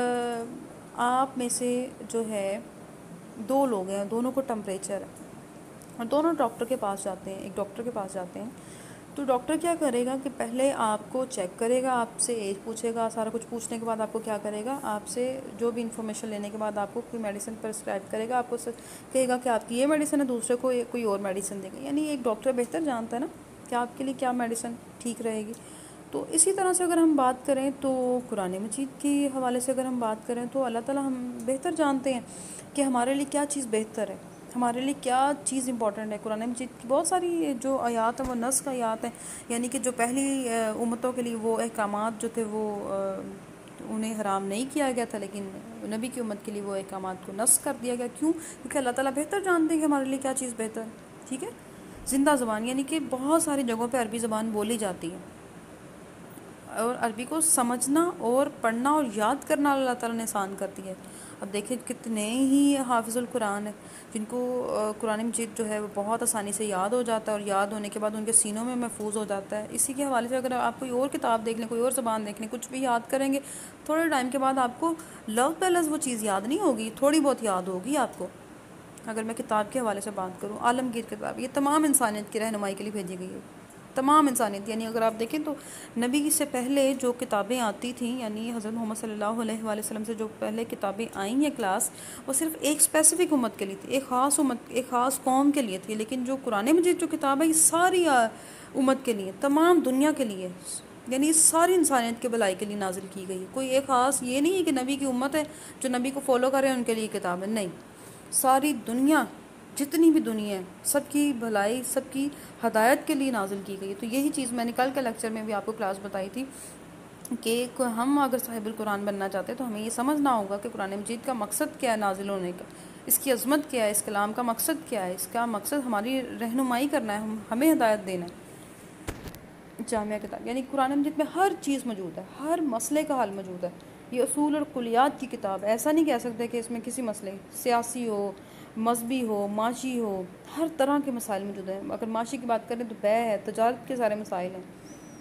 [SPEAKER 1] آپ میں سے جو ہے دو لوگ ہیں، دونوں کو ٹمپریچر ہے اور دونوں ڈاکٹر کے پاس جاتے ہیں، ایک ڈاکٹر کے پاس جاتے ہیں، تو ڈاکٹر کیا کرے گا کہ پہلے آپ کو چیک کرے گا، آپ سے ایج پوچھے گا، سارا کچھ پوچھنے کے بعد آپ کو کیا کرے گا، آپ سے جو بھی انفارمیشن لینے کے بعد آپ کو کوئی میڈیسن پرسکرائب کرے گا، آپ کو کہے گا کہ آپ کی یہ میڈیسن ہے، دوسرے کو کوئی اور میڈیسن دے گا۔ یعنی ایک ڈاکٹر بہتر جانتا ہے نا کہ آپ کے لیے کیا میڈیسن ٹھیک رہے گی۔ تو اسی طرح سے اگر ہم بات کریں تو قرآن مجید کے حوالے سے اگر ہم بات کریں تو اللہ تعالیٰ ہم بہتر جانتے ہیں کہ ہمارے لیے کیا چیز بہتر ہے، ہمارے لیے کیا چیز امپورٹنٹ ہے۔ قرآن مجید کی بہت ساری جو آیات ہیں وہ نسخ آیات ہیں، یعنی کہ جو پہلی امتوں کے لیے وہ احکامات جو تھے وہ انہیں حرام نہیں کیا گیا تھا، لیکن نبی کی امت کے لیے وہ احکامات کو نسخ کر دیا گیا۔ کیوں؟ کیونکہ اللہ تعالیٰ بہتر جانتے ہیں کہ ہمارے لیے کیا چیز بہتر ہے۔ ٹھیک ہے، زندہ زبان، یعنی کہ بہت ساری جگہوں پہ عربی زبان بولی جاتی ہے، اور عربی کو سمجھنا اور پڑھنا اور یاد کرنا اللہ تعالیٰ نے آسان کر دیا ہے۔ اب دیکھیں کتنے ہی حافظ القرآن ہیں جن کو قرآن مجید جو ہے وہ بہت آسانی سے یاد ہو جاتا ہے، اور یاد ہونے کے بعد ان کے سینوں میں محفوظ ہو جاتا ہے۔ اسی کے حوالے سے اگر آپ کوئی اور کتاب دیکھ لیں، کوئی اور زبان دیکھ لیں، کچھ بھی یاد کریں گے، تھوڑے ٹائم کے بعد آپ کو لفظ بہ لفظ وہ چیز یاد نہیں ہوگی، تھوڑی بہت یاد ہوگی آپ کو۔ اگر میں کتاب کے حوالے سے بات کروں، عالمگیر کتاب، یہ تمام انسانیت کی رہنمائی کے لیے بھیجی گئی ہے، تمام انسانیت۔ یعنی اگر آپ دیکھیں تو نبی سے پہلے جو کتابیں آتی تھیں، یعنی حضرت محمد صلی اللہ علیہ وآلہ وسلم سے جو پہلے کتابیں آئیں ہیں کلاس، وہ صرف ایک اسپیسیفک امت کے لیے تھی، ایک خاص امت، ایک خاص قوم کے لیے تھی۔ لیکن جو قرآن مجید جو کتاب ہے یہ ساری امت کے لیے، تمام دنیا کے لیے، یعنی ساری انسانیت کے بھلائی کے لیے نازل کی گئی ہے۔ کوئی ایک خاص یہ نہیں ہے کہ نبی کی امت ہے جو نبی کو فالو کرے ان کے لیے کتاب ہے، نہیں، ساری دنیا، جتنی بھی دنیا ہے، سب کی بھلائی، سب کی ہدایت کے لیے نازل کی گئی ہے۔ تو یہی چیز میں نے کل کے لیکچر میں بھی آپ کو کلاس بتائی تھی کہ ہم اگر صاحب القرآن بننا چاہتے ہیں تو ہمیں یہ سمجھنا ہوگا کہ قرآن مجید کا مقصد کیا ہے نازل ہونے کا، اس کی عظمت کیا ہے، اس کلام کا مقصد کیا ہے۔ اس کا مقصد ہماری رہنمائی کرنا ہے، ہمیں ہدایت دینا ہے۔ جامعہ کتاب، یعنی قرآن مجید میں ہر چیز موجود ہے، ہر مسئلے کا حل موجود ہے۔ یہ اصول اور کلیات کی کتاب، ایسا نہیں کہہ سکتے کہ اس میں کسی مسئلے سیاسی ہو، مذہبی ہو، معاشی ہو، ہر طرح کے مسائل موجود ہیں۔ اگر معاشی کی بات کریں تو بے ہے، تجارت کے سارے مسائل ہیں۔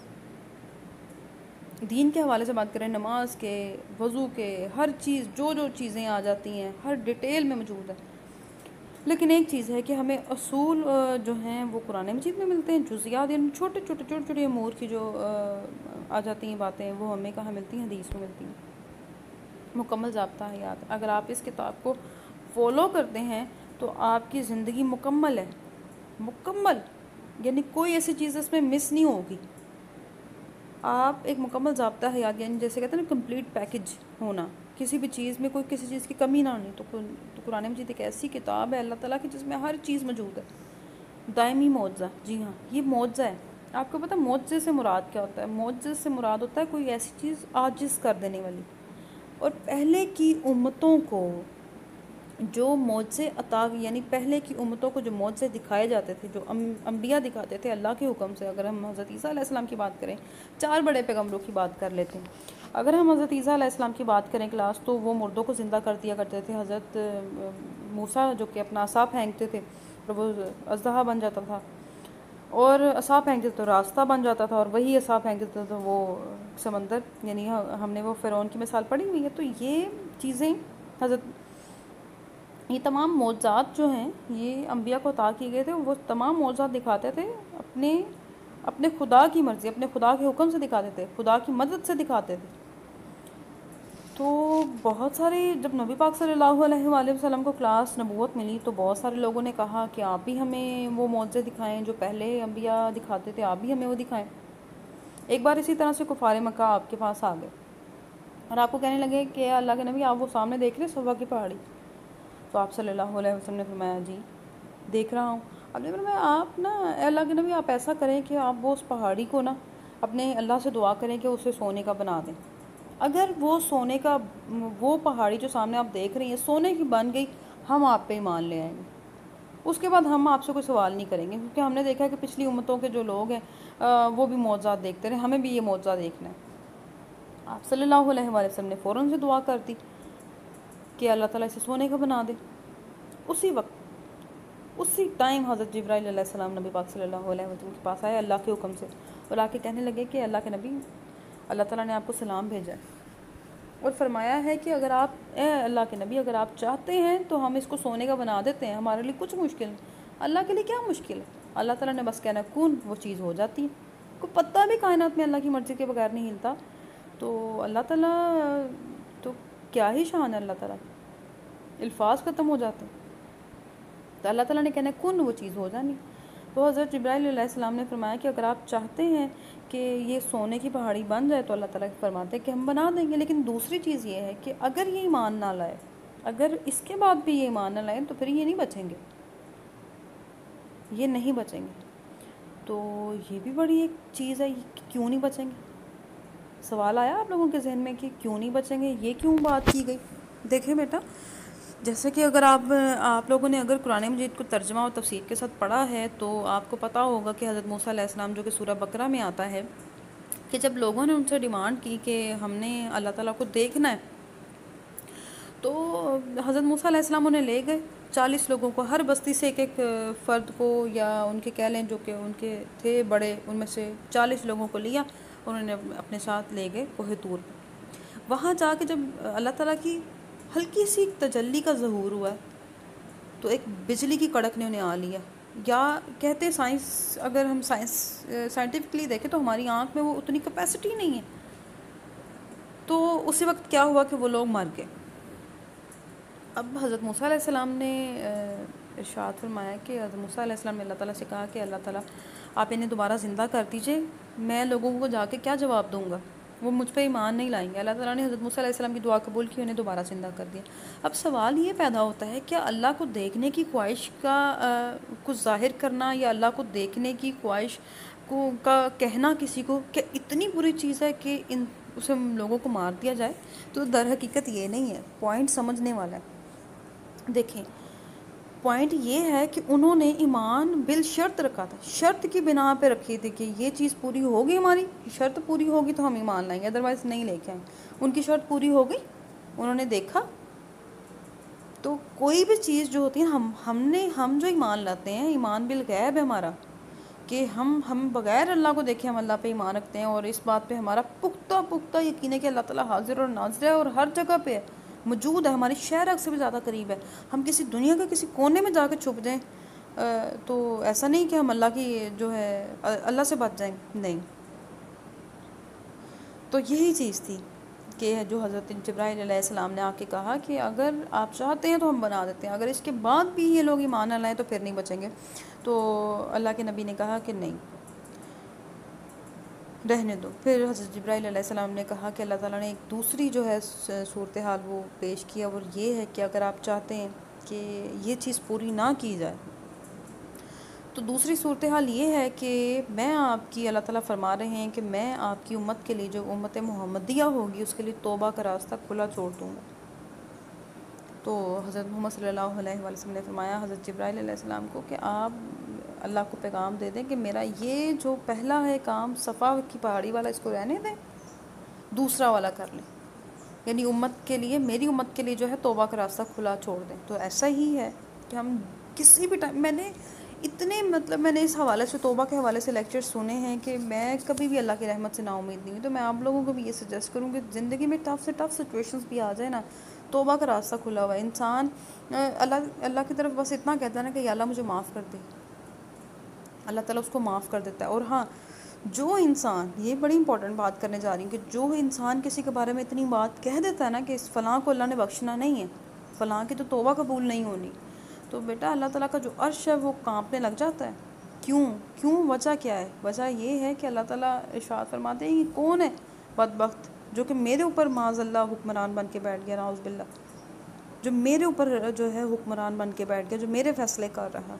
[SPEAKER 1] دین کے حوالے سے بات کریں، نماز کے، وضو کے، ہر چیز، جو جو چیزیں آ جاتی ہیں ہر ڈیٹیل میں موجود ہے۔ لیکن ایک چیز ہے کہ ہمیں اصول جو ہیں وہ قرآن مجید میں ملتے ہیں، جزیات یعنی چھوٹے چھوٹے چھوٹے چھوٹے امور کی جو آ جاتی ہیں باتیں، وہ ہمیں کہاں ملتی ہیں؟ حدیث میں ملتی ہیں۔ مکمل ضابطہ حیات، اگر آپ اس کتاب کو فالو کرتے ہیں تو آپ کی زندگی مکمل ہے، مکمل، یعنی کوئی ایسی چیز اس میں مس نہیں ہوگی۔ آپ ایک مکمل ضابطہ حیات، یعنی جیسے کہتے ہیں نا کمپلیٹ پیکج ہونا، کسی بھی چیز میں کوئی کسی چیز کی کمی نہ ہونی، تو قرآن مجید ایک ایسی کتاب ہے اللہ تعالیٰ کی جس میں ہر چیز موجود ہے۔ دائمی معجزہ، جی ہاں یہ معجزہ ہے۔ آپ کو پتہ معجزے سے مراد کیا ہوتا ہے؟ معجزے سے مراد ہوتا ہے کوئی ایسی چیز عاجز کر دینے والی۔ اور پہلے کی امتوں کو جو معجزے عطا، یعنی پہلے کی امتوں کو جو معجزے دکھائے جاتے تھے، جو انبیاء دکھاتے تھے اللہ کے حکم سے، اگر ہم حضرت عیسیٰ علیہ السلام کی بات کریں، چار بڑے پیغمبروں کی بات کر لیتے ہیں۔ اگر ہم حضرت عیسیٰ علیہ السلام کی بات کریں کلاس، تو وہ مردوں کو زندہ کر دیا کرتے تھے۔ حضرت موسیٰ جو کہ اپنا عصا پھینکتے تھے اور وہ اژدہا بن جاتا تھا، اور عصا پھینکتے تو راستہ بن جاتا تھا، اور وہی عصا پھینکتے تھے تو وہ سمندر، یعنی ہم نے وہ فرعون کی مثال پڑھی ہوئی ہے۔ تو یہ چیزیں حضرت، یہ تمام معجزات جو ہیں یہ انبیاء کو عطا کیے گئے تھے۔ وہ تمام معجزات دکھاتے تھے اپنے اپنے خدا کی مرضی، اپنے خدا کے حکم سے دکھاتے تھے، خدا کی مدد سے دکھاتے تھے۔ تو بہت سارے، جب نبی پاک صلی اللہ علیہ وآلہ وسلم کو کلاس نبوت ملی تو بہت سارے لوگوں نے کہا کہ آپ بھی ہمیں وہ معجزے دکھائیں جو پہلے انبیاء دکھاتے تھے، آپ بھی ہمیں وہ دکھائیں۔ ایک بار اسی طرح سے کفار مکہ آپ کے پاس آ گئے اور آپ کو کہنے لگے کہ اللہ کے نبی آپ وہ سامنے دیکھ رہے صفا کی پہاڑی؟ تو آپ صلی اللہ علیہ وسلم نے فرمایا جی دیکھ رہا ہوں۔ اب نے فرمایا آپ نا اے اللہ کے نبی آپ ایسا کریں کہ آپ وہ اس پہاڑی کو نا اپنے اللہ سے دعا کریں کہ اسے سونے کا بنا دیں۔ اگر وہ سونے کا، وہ پہاڑی جو سامنے آپ دیکھ رہی ہیں سونے کی بن گئی، ہم آپ پہ ایمان لے آئیں گے، اس کے بعد ہم آپ سے کوئی سوال نہیں کریں گے، کیونکہ ہم نے دیکھا ہے کہ پچھلی امتوں کے جو لوگ ہیں وہ بھی معجزات دیکھتے رہے، ہمیں بھی یہ معجزہ دیکھنا ہے۔ آپ صلی اللہ علیہ وآلہ وسلم نے فوراً سے دعا کر دی کہ اللہ تعالیٰ اسے سونے کا بنا دے۔ اسی وقت، اسی ٹائم حضرت جبرائیل علیہ السلام نبی پاک صلی اللہ علیہ وسلم کے پاس آئے اللہ کے حکم سے، اور آ کے کہنے لگے کہ اللہ کے نبی اللہ تعالیٰ نے آپ کو سلام بھیجا ہے اور فرمایا ہے کہ اگر آپ، اے اللہ کے نبی اگر آپ چاہتے ہیں تو ہم اس کو سونے کا بنا دیتے ہیں، ہمارے لیے کچھ مشکل نہیں، اللہ کے لیے کیا مشکل ہے؟ اللہ تعالیٰ نے بس کہنا کون، وہ چیز ہو جاتی ہے۔ کوئی پتہ بھی کائنات میں اللہ کی مرضی کے بغیر نہیں ہلتا، تو اللہ تعالیٰ تو کیا ہی شان ہے، اللہ تعالیٰ الفاظ ختم ہو جاتے ہیں، تو اللہ تعالیٰ نے کہنا کن، وہ چیز ہو جانی۔ تو حضرت جبرائیل علیہ السلام نے فرمایا کہ اگر آپ چاہتے ہیں کہ یہ سونے کی پہاڑی بن جائے تو اللہ تعالیٰ فرماتے ہیں کہ ہم بنا دیں گے، لیکن دوسری چیز یہ ہے کہ اگر یہ ایمان نہ لائے، اگر اس کے بعد بھی یہ ایمان نہ لائیں تو پھر یہ نہیں بچیں گے، یہ نہیں بچیں گے۔ تو یہ بھی بڑی ایک چیز ہے کہ کیوں نہیں بچیں گے؟ سوال آیا آپ لوگوں کے ذہن میں کہ کیوں نہیں بچیں گے، یہ کیوں بات کی گئی؟ دیکھیں بیٹا، جیسے کہ اگر آپ آپ لوگوں نے اگر قرآن مجید کو ترجمہ اور تفسیر کے ساتھ پڑھا ہے تو آپ کو پتہ ہوگا کہ حضرت موسیٰ علیہ السلام، جو کہ سورہ بقرہ میں آتا ہے، کہ جب لوگوں نے ان سے ڈیمانڈ کی کہ ہم نے اللہ تعالیٰ کو دیکھنا ہے، تو حضرت موسیٰ علیہ السلام انہیں لے گئے چالیس لوگوں کو، ہر بستی سے ایک ایک فرد کو، یا ان کے کہہ لیں جو کہ ان کے تھے بڑے، ان میں سے چالیس لوگوں کو لیا، انہوں نے اپنے ساتھ لے گئے کوہ طور پہ۔ وہاں جا کے جب اللہ تعالیٰ کی ہلکی سی تجلی کا ظہور ہوا ہے تو ایک بجلی کی کڑک نے انہیں آ لیا، یا کہتے سائنس، اگر ہم سائنس سائنٹیفکلی دیکھیں تو ہماری آنکھ میں وہ اتنی کیپیسٹی نہیں ہے، تو اسی وقت کیا ہوا کہ وہ لوگ مر گئے۔ اب حضرت موسیٰ علیہ السلام نے ارشاد فرمایا کہ حضرت موسیٰ علیہ السلام نے اللہ تعالیٰ سے کہا کہ اللہ تعالیٰ آپ انہیں دوبارہ زندہ کر دیجئے، میں لوگوں کو جا کے کیا جواب دوں گا، وہ مجھ پہ ایمان نہیں لائیں گے۔ اللہ تعالیٰ نے حضرت موسیٰ علیہ السلام کی دعا قبول کی، انہیں دوبارہ زندہ کر دیا۔ اب سوال یہ پیدا ہوتا ہے کہ اللہ کو دیکھنے کی خواہش کا کچھ ظاہر کرنا، یا اللہ کو دیکھنے کی خواہش کو کا کہنا کسی کو کہ اتنی بری چیز ہے کہ ان اسے لوگوں کو مار دیا جائے، تو در حقیقت یہ نہیں ہے۔ پوائنٹ سمجھنے والا ہے۔ دیکھیں پوائنٹ یہ ہے کہ انہوں نے ایمان بالشرط رکھا تھا، شرط کی بنا پہ رکھی تھی کہ یہ چیز پوری ہوگی، ہماری شرط پوری ہوگی تو ہم ایمان لائیں گے، ادروائز نہیں لے کے آئیں۔ ان کی شرط پوری ہو گئی، انہوں نے دیکھا، تو
[SPEAKER 2] کوئی بھی چیز جو ہوتی ہے ہم ہم نے ہم جو ایمان لاتے ہیں، ایمان بالغیب ہے ہمارا، کہ ہم ہم بغیر اللہ کو دیکھے ہم اللہ پہ ایمان رکھتے ہیں، اور اس بات پہ ہمارا پختہ پختہ یقین ہے کہ اللہ تعالیٰ حاضر اور ناظر ہے اور ہر جگہ پہ ہے، موجود ہے، ہماری شہر سے بھی زیادہ قریب ہے۔ ہم کسی دنیا کے کسی کونے میں جا کے چھپ جائیں تو ایسا نہیں کہ ہم اللہ کی جو ہے اللہ سے بچ جائیں، نہیں۔ تو یہی چیز تھی کہ جو حضرت جبرائیل علیہ السلام نے آ کے کہا کہ اگر آپ چاہتے ہیں تو ہم بنا دیتے ہیں، اگر اس کے بعد بھی یہ لوگ ایمان نہ لائیں تو پھر نہیں بچیں گے۔ تو اللہ کے نبی نے کہا کہ نہیں، رہنے دو۔ پھر حضرت جبرائیل علیہ السلام نے کہا کہ اللہ تعالیٰ نے ایک دوسری جو ہے صورتحال وہ پیش کیا، اور یہ ہے کہ اگر آپ چاہتے ہیں کہ یہ چیز پوری نہ کی جائے تو دوسری صورتحال یہ ہے کہ میں آپ کی، اللہ تعالیٰ فرما رہے ہیں کہ میں آپ کی امت کے لیے، جو امت محمدیہ ہوگی، اس کے لیے توبہ کا راستہ کھلا چھوڑ دوں گا۔ تو حضرت محمد صلی اللہ علیہ وسلم نے فرمایا حضرت جبرائیل علیہ السلام کو کہ آپ اللہ کو پیغام دے دیں کہ میرا یہ جو پہلا ہے کام صفا کی پہاڑی والا، اس کو رہنے دیں، دوسرا والا کر لیں، یعنی امت کے لیے، میری امت کے لیے جو ہے توبہ کا راستہ کھلا چھوڑ دیں۔ تو ایسا ہی ہے کہ ہم کسی بھی ٹائم، میں نے اتنے مطلب میں نے اس حوالے سے، توبہ کے حوالے سے لیکچر سنے ہیں کہ میں کبھی بھی اللہ کی رحمت سے نا امید نہیں ہوئی۔ تو میں آپ لوگوں کو بھی یہ سجیسٹ کروں کہ زندگی میں ٹف سے ٹف سچویشنز بھی آ جائے نا، توبہ کا راستہ کھلا ہوا ہے، انسان اللہ اللہ کی طرف بس اتنا کہتا ہے نا کہ یا اللہ مجھے معاف کر دے، اللہ تعالیٰ اس کو معاف کر دیتا ہے۔ اور ہاں، جو انسان، یہ بڑی امپورٹنٹ بات کرنے جا رہی ہوں، کہ جو انسان کسی کے بارے میں اتنی بات کہہ دیتا ہے نا کہ اس فلاں کو اللہ نے بخشنا نہیں ہے، فلاں کی تو توبہ قبول نہیں ہونی، تو بیٹا اللہ تعالیٰ کا جو عرش ہے وہ کانپنے لگ جاتا ہے۔ کیوں کیوں وجہ کیا ہے؟ وجہ یہ ہے کہ اللہ تعالیٰ ارشاد فرماتے ہیں کہ کون ہے بدبخت جو کہ میرے اوپر معاذ اللہ حکمران بن کے بیٹھ گیا، نعوذ باللہ، جو میرے اوپر جو ہے حکمران بن کے بیٹھ گیا، جو میرے فیصلے کر رہا۔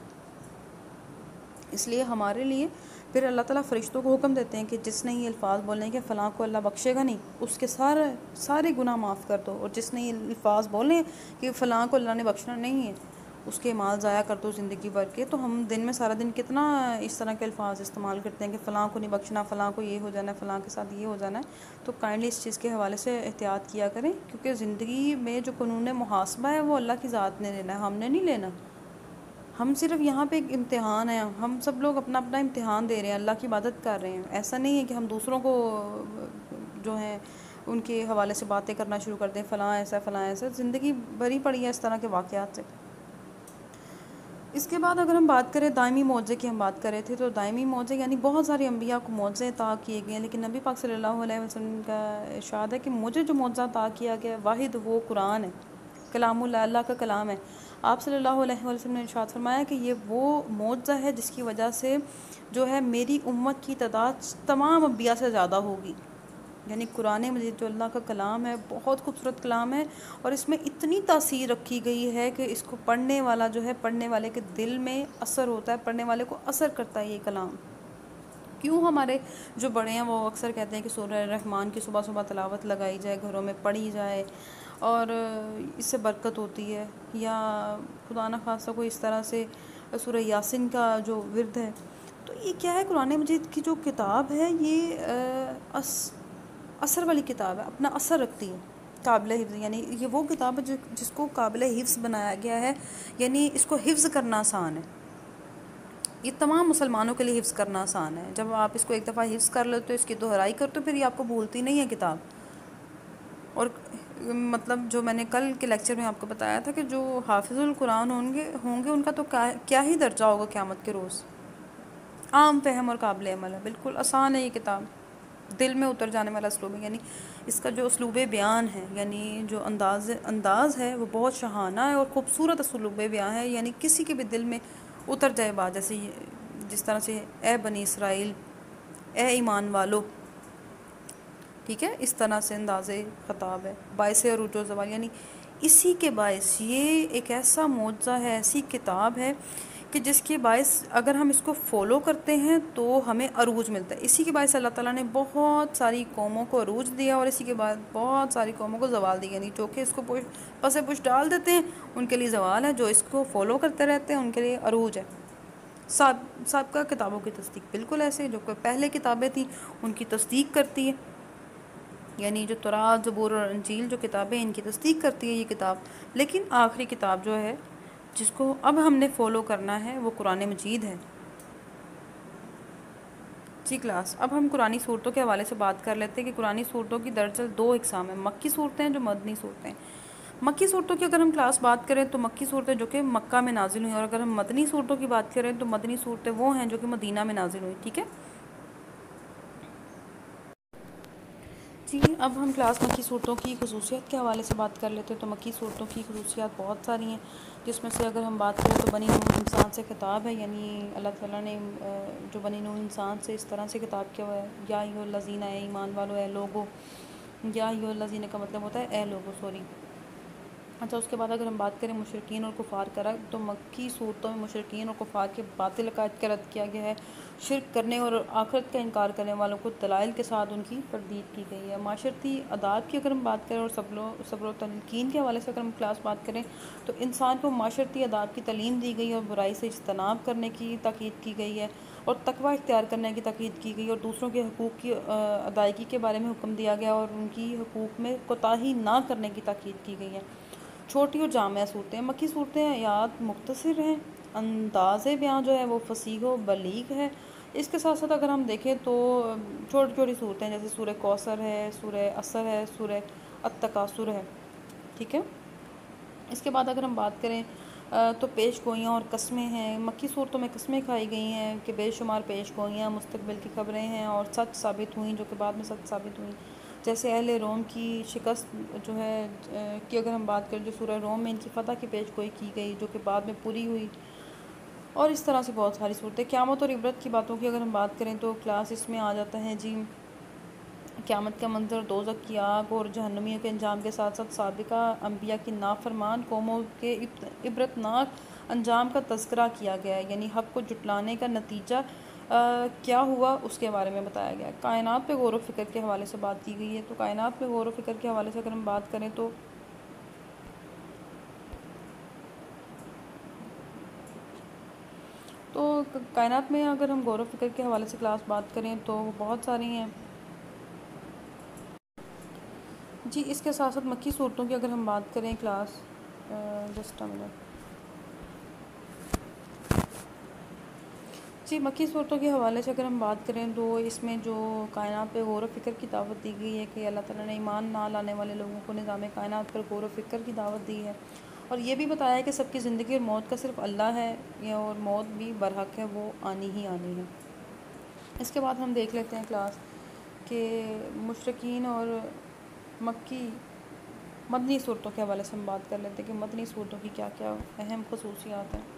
[SPEAKER 2] اس لیے ہمارے لیے پھر اللہ تعالیٰ فرشتوں کو حکم دیتے ہیں کہ جس نے یہ الفاظ بولنے ہیں کہ فلاں کو اللہ بخشے گا نہیں، اس کے سارے سارے گناہ معاف کر دو، اور جس نے یہ الفاظ بولے کہ فلاں کو اللہ نے بخشنا نہیں ہے، اس کے مال ضائع کر دو زندگی بھر کے۔ تو ہم دن میں سارا دن کتنا اس طرح کے الفاظ استعمال کرتے ہیں کہ فلاں کو نہیں بخشنا، فلاں کو یہ ہو جانا ہے، فلاں کے ساتھ یہ ہو جانا ہے۔ تو کائنڈلی اس چیز کے حوالے سے احتیاط کیا کریں، کیونکہ زندگی میں جو قانون محاسبہ ہے وہ اللہ کی ذات نے لینا ہے، ہم نے نہیں لینا۔ ہم صرف یہاں پہ ایک امتحان ہے، ہم سب لوگ اپنا اپنا امتحان دے رہے ہیں، اللہ کی عبادت کر رہے ہیں۔ ایسا نہیں ہے کہ ہم دوسروں کو جو ہیں ان کے حوالے سے باتیں کرنا شروع کر دیں، فلاں ایسا فلاں ایسا۔ زندگی بھری پڑی ہے اس طرح کے واقعات سے۔ اس کے بعد اگر ہم بات کریں دائمی معجزے کی، ہم بات کر رہے تھے، تو دائمی معجزے یعنی بہت سارے انبیاء کو معجزے عطا کیے گئے ہیں، لیکن نبی پاک صلی اللہ علیہ وسلم کا ارشاد ہے کہ مجھے جو معجزہ عطا کیا گیا واحد وہ قرآن ہے، کلام اللہ، اللہ کا کلام ہے۔ آپ صلی اللہ علیہ وسلم نے ارشاد فرمایا کہ یہ وہ معجزہ ہے جس کی وجہ سے جو ہے میری امت کی تعداد تمام انبیاء سے زیادہ ہوگی۔ یعنی قرآن مجید جو اللہ کا کلام ہے، بہت خوبصورت کلام ہے، اور اس میں اتنی تاثیر رکھی گئی ہے کہ اس کو پڑھنے والا جو ہے، پڑھنے والے کے دل میں اثر ہوتا ہے، پڑھنے والے کو اثر کرتا ہے یہ کلام۔ کیوں ہمارے جو بڑے ہیں وہ اکثر کہتے ہیں کہ سورہ رحمان کی صبح صبح تلاوت لگائی جائے، گھروں میں پڑھی جائے، اور اس سے برکت ہوتی ہے، یا خدا نہ خواستہ کوئی اس طرح سے سورہ یاسین کا جو ورد ہے۔ تو یہ کیا ہے؟ قرآن مجید کی جو کتاب ہے یہ اثر والی کتاب ہے، اپنا اثر رکھتی ہے، قابل حفظ، یعنی یہ وہ کتاب ہے جس کو قابل حفظ بنایا گیا ہے، یعنی اس کو حفظ کرنا آسان ہے۔ یہ تمام مسلمانوں کے لیے حفظ کرنا آسان ہے۔ جب آپ اس کو ایک دفعہ حفظ کر لیتے تو اس کی دہرائی کرتے تو پھر یہ آپ کو بھولتی نہیں ہے کتاب۔ اور مطلب جو میں نے کل کے لیکچر میں آپ کو بتایا تھا کہ جو حافظ القرآن ہوں گے ہوں گے ان کا تو کیا ہی درجہ ہوگا قیامت کے روز۔ عام فہم اور قابل عمل ہے، بالکل آسان ہے یہ کتاب، دل میں اتر جانے والا اسلوب ہے، یعنی اس کا جو اسلوب بیان ہے، یعنی جو انداز انداز ہے وہ بہت شاہانہ ہے اور خوبصورت اسلوب بیان ہے، یعنی کسی کے بھی دل میں اتر جائے بات، جیسے جس طرح سے اے بنی اسرائیل، اے ایمان والو، ٹھیک ہے، اس طرح سے انداز خطاب ہے، باعث عروج و زوال، یعنی اسی کے باعث یہ ایک ایسا معجزہ ہے، ایسی کتاب ہے کہ جس کے باعث اگر ہم اس کو فالو کرتے ہیں تو ہمیں عروج ملتا ہے۔ اسی کے باعث اللہ تعالیٰ نے بہت ساری قوموں کو عروج دیا، اور اسی کے بعد بہت ساری قوموں کو زوال دیا، یعنی جو کہ اس کو پس پش ڈال دیتے ہیں ان کے لیے زوال ہے، جو اس کو فالو کرتے رہتے ہیں ان کے لیے عروج ہے۔ سابقہ کتابوں کی تصدیق بالکل ایسے، جو کہ پہلے کتابیں تھیں ان کی تصدیق کرتی ہے۔ یعنی جو تورات، زبور اور انجیل جو کتابیں ان کی تصدیق کرتی ہے یہ کتاب، لیکن آخری کتاب جو ہے جس کو اب ہم نے فالو کرنا ہے وہ قرآن مجید ہے۔ جی کلاس، اب ہم قرآنی صورتوں کے حوالے سے بات کر لیتے ہیں کہ قرآنی صورتوں کی دراصل دو اقسام ہیں، مکی صورتیں ہیں جو مدنی صورتیں ہیں۔ مکی صورتوں کی اگر ہم کلاس بات کریں تو مکی صورتیں جو کہ مکہ میں نازل ہوئی، اور اگر ہم مدنی صورتوں کی بات کریں تو مدنی صورتیں وہ ہیں جو کہ مدینہ میں نازل ہوئی، ٹھیک ہے جی۔ اب ہم کلاس مکی صورتوں کی خصوصیات کے حوالے سے بات کر لیتے ہیں تو مکی صورتوں کی خصوصیات بہت ساری ہیں، جس میں سے اگر ہم بات کریں تو بنی نوح انسان سے خطاب ہے، یعنی اللہ تعالیٰ نے جو بنی نوح انسان سے اس طرح سے خطاب کیا ہوا ہے، یا ایھا الذین، اے ایمان والو، اے لوگو، یا ایھا الذین کا مطلب ہوتا ہے اے لوگو، سوری۔ اچھا، اس کے بعد اگر ہم بات کریں مشرکین اور کفار کا رد، تو مکی صورتوں میں مشرکین اور کفار کے باطل عقائد کا رد کیا گیا ہے، شرک کرنے اور آخرت کا انکار کرنے والوں کو دلائل کے ساتھ ان کی تردید کی گئی ہے۔ معاشرتی آداب کی اگر ہم بات کریں اور صبر و تمکین کے حوالے سے اگر ہم کلاس بات کریں تو انسان کو معاشرتی آداب کی تعلیم دی گئی اور برائی سے اجتناب کرنے کی تاکید کی گئی ہے، اور تقوی اختیار کرنے کی تاکید کی گئی، اور دوسروں کے حقوق کی ادائیگی کے بارے میں حکم دیا گیا اور ان کی حقوق میں کوتاہی نہ کرنے کی تاکید کی گئی ہے۔ چھوٹی اور جامع صورتیں، مکی صورتیں آیات مختصر ہیں، انداز بیاں جو ہے وہ فصیح و بلیغ ہے۔ اس کے ساتھ ساتھ اگر ہم دیکھیں تو چھوٹی چھوٹی صورتیں جیسے سورہ کوثر ہے، سورہ عصر ہے، سورہ التکاثر ہے، ٹھیک ہے۔ اس کے بعد اگر ہم بات کریں تو پیش گوئیاں اور قسمیں ہیں، مکی صورتوں میں قسمیں کھائی گئی ہیں کہ بے شمار پیش گوئیاں مستقبل کی خبریں ہیں اور سچ ثابت ہوئیں جو کہ بعد میں سچ ثابت ہوئیں، جیسے اہل روم کی شکست جو ہے کہ اگر ہم بات کریں جو سورہ روم میں ان کی فتح کی پیش گوئی کی گئی جو کہ بعد میں پوری ہوئی، اور اس طرح سے بہت ساری صورتیں۔ قیامت اور عبرت کی باتوں کی اگر ہم بات کریں تو کلاس اس میں آ جاتا ہے جی قیامت کا منظر، دوزخ کی آگ اور جہنمیوں کے انجام کے ساتھ ساتھ سابقہ انبیاء کی نافرمان قوموں کے عبرتناک انجام کا تذکرہ کیا گیا ہے، یعنی حق کو جھٹلانے کا نتیجہ کیا ہوا اس کے بارے میں بتایا گیا ہے۔ کائنات پہ غور و فکر کے حوالے سے بات کی گئی ہے، تو کائنات پہ غور و فکر کے حوالے سے اگر ہم بات کریں تو تو کائنات میں اگر ہم غور و فکر کے حوالے سے کلاس بات کریں تو وہ بہت ساری ہیں جی۔ اس کے ساتھ ساتھ مکی صورتوں کی اگر ہم بات کریں کلاس جسٹ منٹ جی مکی صورتوں کے حوالے سے اگر ہم بات کریں تو اس میں جو کائنات پہ غور و فکر کی دعوت دی گئی ہے کہ اللہ تعالیٰ نے ایمان نہ لانے والے لوگوں کو نظام کائنات پر غور و فکر کی دعوت دی ہے، اور یہ بھی بتایا ہے کہ سب کی زندگی اور موت کا صرف اللہ ہے، اور موت بھی برحق ہے، وہ آنی ہی آنی ہے۔ اس کے بعد ہم دیکھ لیتے ہیں کلاس کہ مشرکین اور مکی مدنی صورتوں کے حوالے سے ہم بات کر لیتے ہیں کہ مدنی صورتوں کی کیا کیا اہم خصوصیات ہیں۔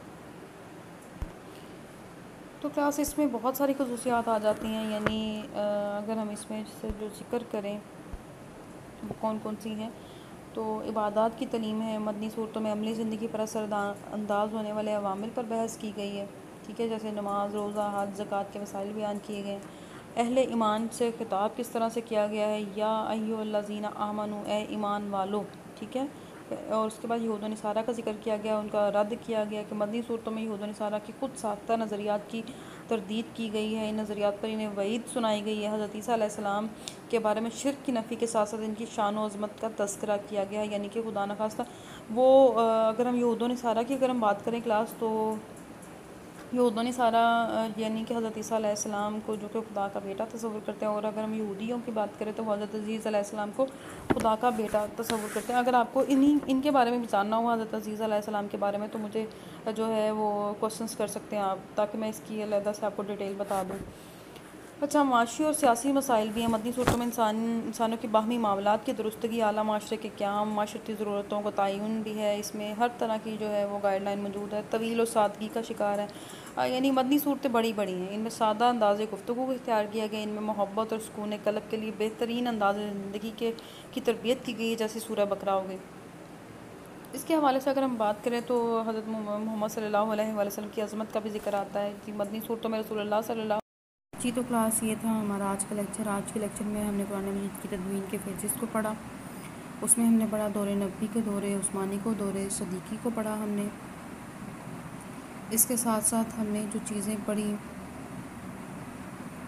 [SPEAKER 2] تو کلاس اس میں بہت ساری خصوصیات آ جاتی ہیں، یعنی اگر ہم اس میں سے جو ذکر کریں وہ کون کون سی ہیں تو عبادات کی تعلیم ہے، مدنی صورتوں میں عملی زندگی پر اثر انداز ہونے والے عوامل پر بحث کی گئی ہے، ٹھیک ہے، جیسے نماز، روزہ، حج، زکوٰۃ کے مسائل بیان کیے گئے ہیں۔ اہل ایمان سے خطاب کس طرح سے کیا گیا ہے، یا ایھا الذین آمنوا، اے ایمان والو، ٹھیک ہے، اور اس کے بعد یہود و نصارہ کا ذکر کیا گیا، ان کا رد کیا گیا کہ مدنی صورتوں میں یہود و نصارہ کی خود ساختہ نظریات کی تردید کی گئی ہے، ان نظریات پر انہیں وعید سنائی گئی ہے۔ حضرت عیسیٰ علیہ السلام کے بارے میں شرک کی نفی کے ساتھ ساتھ ان کی شان و عظمت کا تذکرہ کیا گیا ہے، یعنی کہ خدا نخواستہ وہ اگر ہم یہود و نصارہ کی اگر ہم بات کریں کلاس تو یہود و نصارہ یعنی کہ حضرت عیسیٰ علیہ السلام کو جو کہ خدا کا بیٹا تصور کرتے ہیں، اور اگر ہم یہودیوں کی بات کریں تو حضرت عیسیٰ علیہ السلام کو خدا کا بیٹا تصور کرتے ہیں۔ اگر آپ کو انہی ان کے بارے میں جاننا ہو حضرت عیسیٰ علیہ السلام کے بارے میں تو مجھے جو ہے وہ کوشچنس کر سکتے ہیں آپ، تاکہ میں اس کی علیحدہ سے آپ کو ڈیٹیل بتا دوں۔ اچھا، معاشی اور سیاسی مسائل بھی ہیں مدنی صورتوں میں، انسان انسانوں کی باہمی معاملات کی درستگی، اعلیٰ معاشرے کے قیام، معاشرتی ضرورتوں کا تعین بھی ہے، اس میں ہر طرح کی جو ہے وہ گائیڈ لائن موجود ہے، طویل و سادگی کا شکار ہے، یعنی مدنی صورتیں بڑی بڑی ہیں، ان میں سادہ انداز گفتگو کو اختیار کیا گیا، ان میں محبت اور سکون قلب کے لیے بہترین انداز زندگی کے کی تربیت کی گئی ہے، جیسے سورہ بقرہ ہو گئی۔ اس کے حوالے سے اگر ہم بات کریں تو حضرت محمد صلی اللہ علیہ وآلہ وسلم کی عظمت کا بھی ذکر آتا ہے جی مدنی صورتوں میں رسول اللہ صلی اللہ جی تو کلاس یہ تھا ہمارا آج کا لیکچر۔ آج کے لیکچر میں ہم نے قرآن مجید کی تدوین کے فیزز کو پڑھا، اس میں ہم نے پڑھا دور نبوی کو، دور عثمانی کو، دور صدیقی کو پڑھا ہم نے۔ اس کے ساتھ ساتھ ہم نے جو چیزیں پڑھی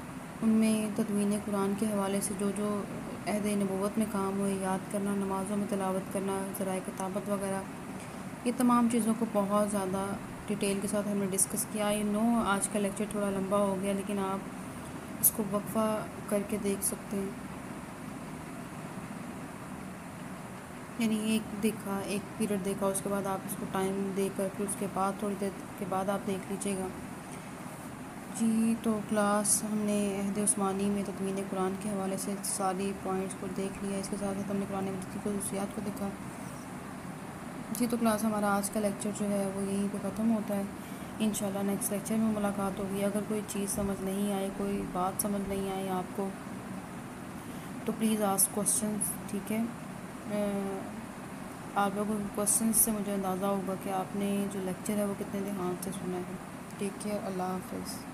[SPEAKER 1] ان میں تدوین قرآن کے حوالے سے جو جو عہد نبوت میں کام ہوئے، یاد کرنا، نمازوں میں تلاوت کرنا، ذرائع کتابت وغیرہ، یہ تمام چیزوں کو بہت زیادہ ڈیٹیل کے ساتھ ہم نے ڈسکس کیا۔ آئی نو آج کا لیکچر تھوڑا لمبا ہو گیا، لیکن آپ اس کو وقفہ کر کے دیکھ سکتے ہیں، یعنی ایک دیکھا ایک پیریڈ دیکھا، اس کے بعد آپ اس کو ٹائم دے کر پھر اس کے بعد تھوڑی دیر کے بعد آپ دیکھ لیجیے گا۔ جی تو کلاس ہم نے عہد عثمانی میں تدوین قرآن کے حوالے سے ساری پوائنٹس کو دیکھ لیا، اس کے ساتھ ساتھ ہم نے قرآن مجید کی خصوصیات کو دیکھا۔ جی تو کلاس ہمارا آج کا لیکچر جو ہے وہ یہیں پہ ختم ہوتا ہے۔ انشاءاللہ نیکسٹ لیکچر میں ملاقات ہوگی۔ اگر کوئی چیز سمجھ نہیں آئے، کوئی بات سمجھ نہیں آئی آپ کو، تو پلیز آسک کوسچنس، ٹھیک ہے؟ آپ لوگوں کے کوسچنس سے مجھے اندازہ ہوگا کہ آپ نے جو لیکچر ہے وہ کتنے دھیان سے سنا ہے۔ ٹیک کیئر، اللہ حافظ۔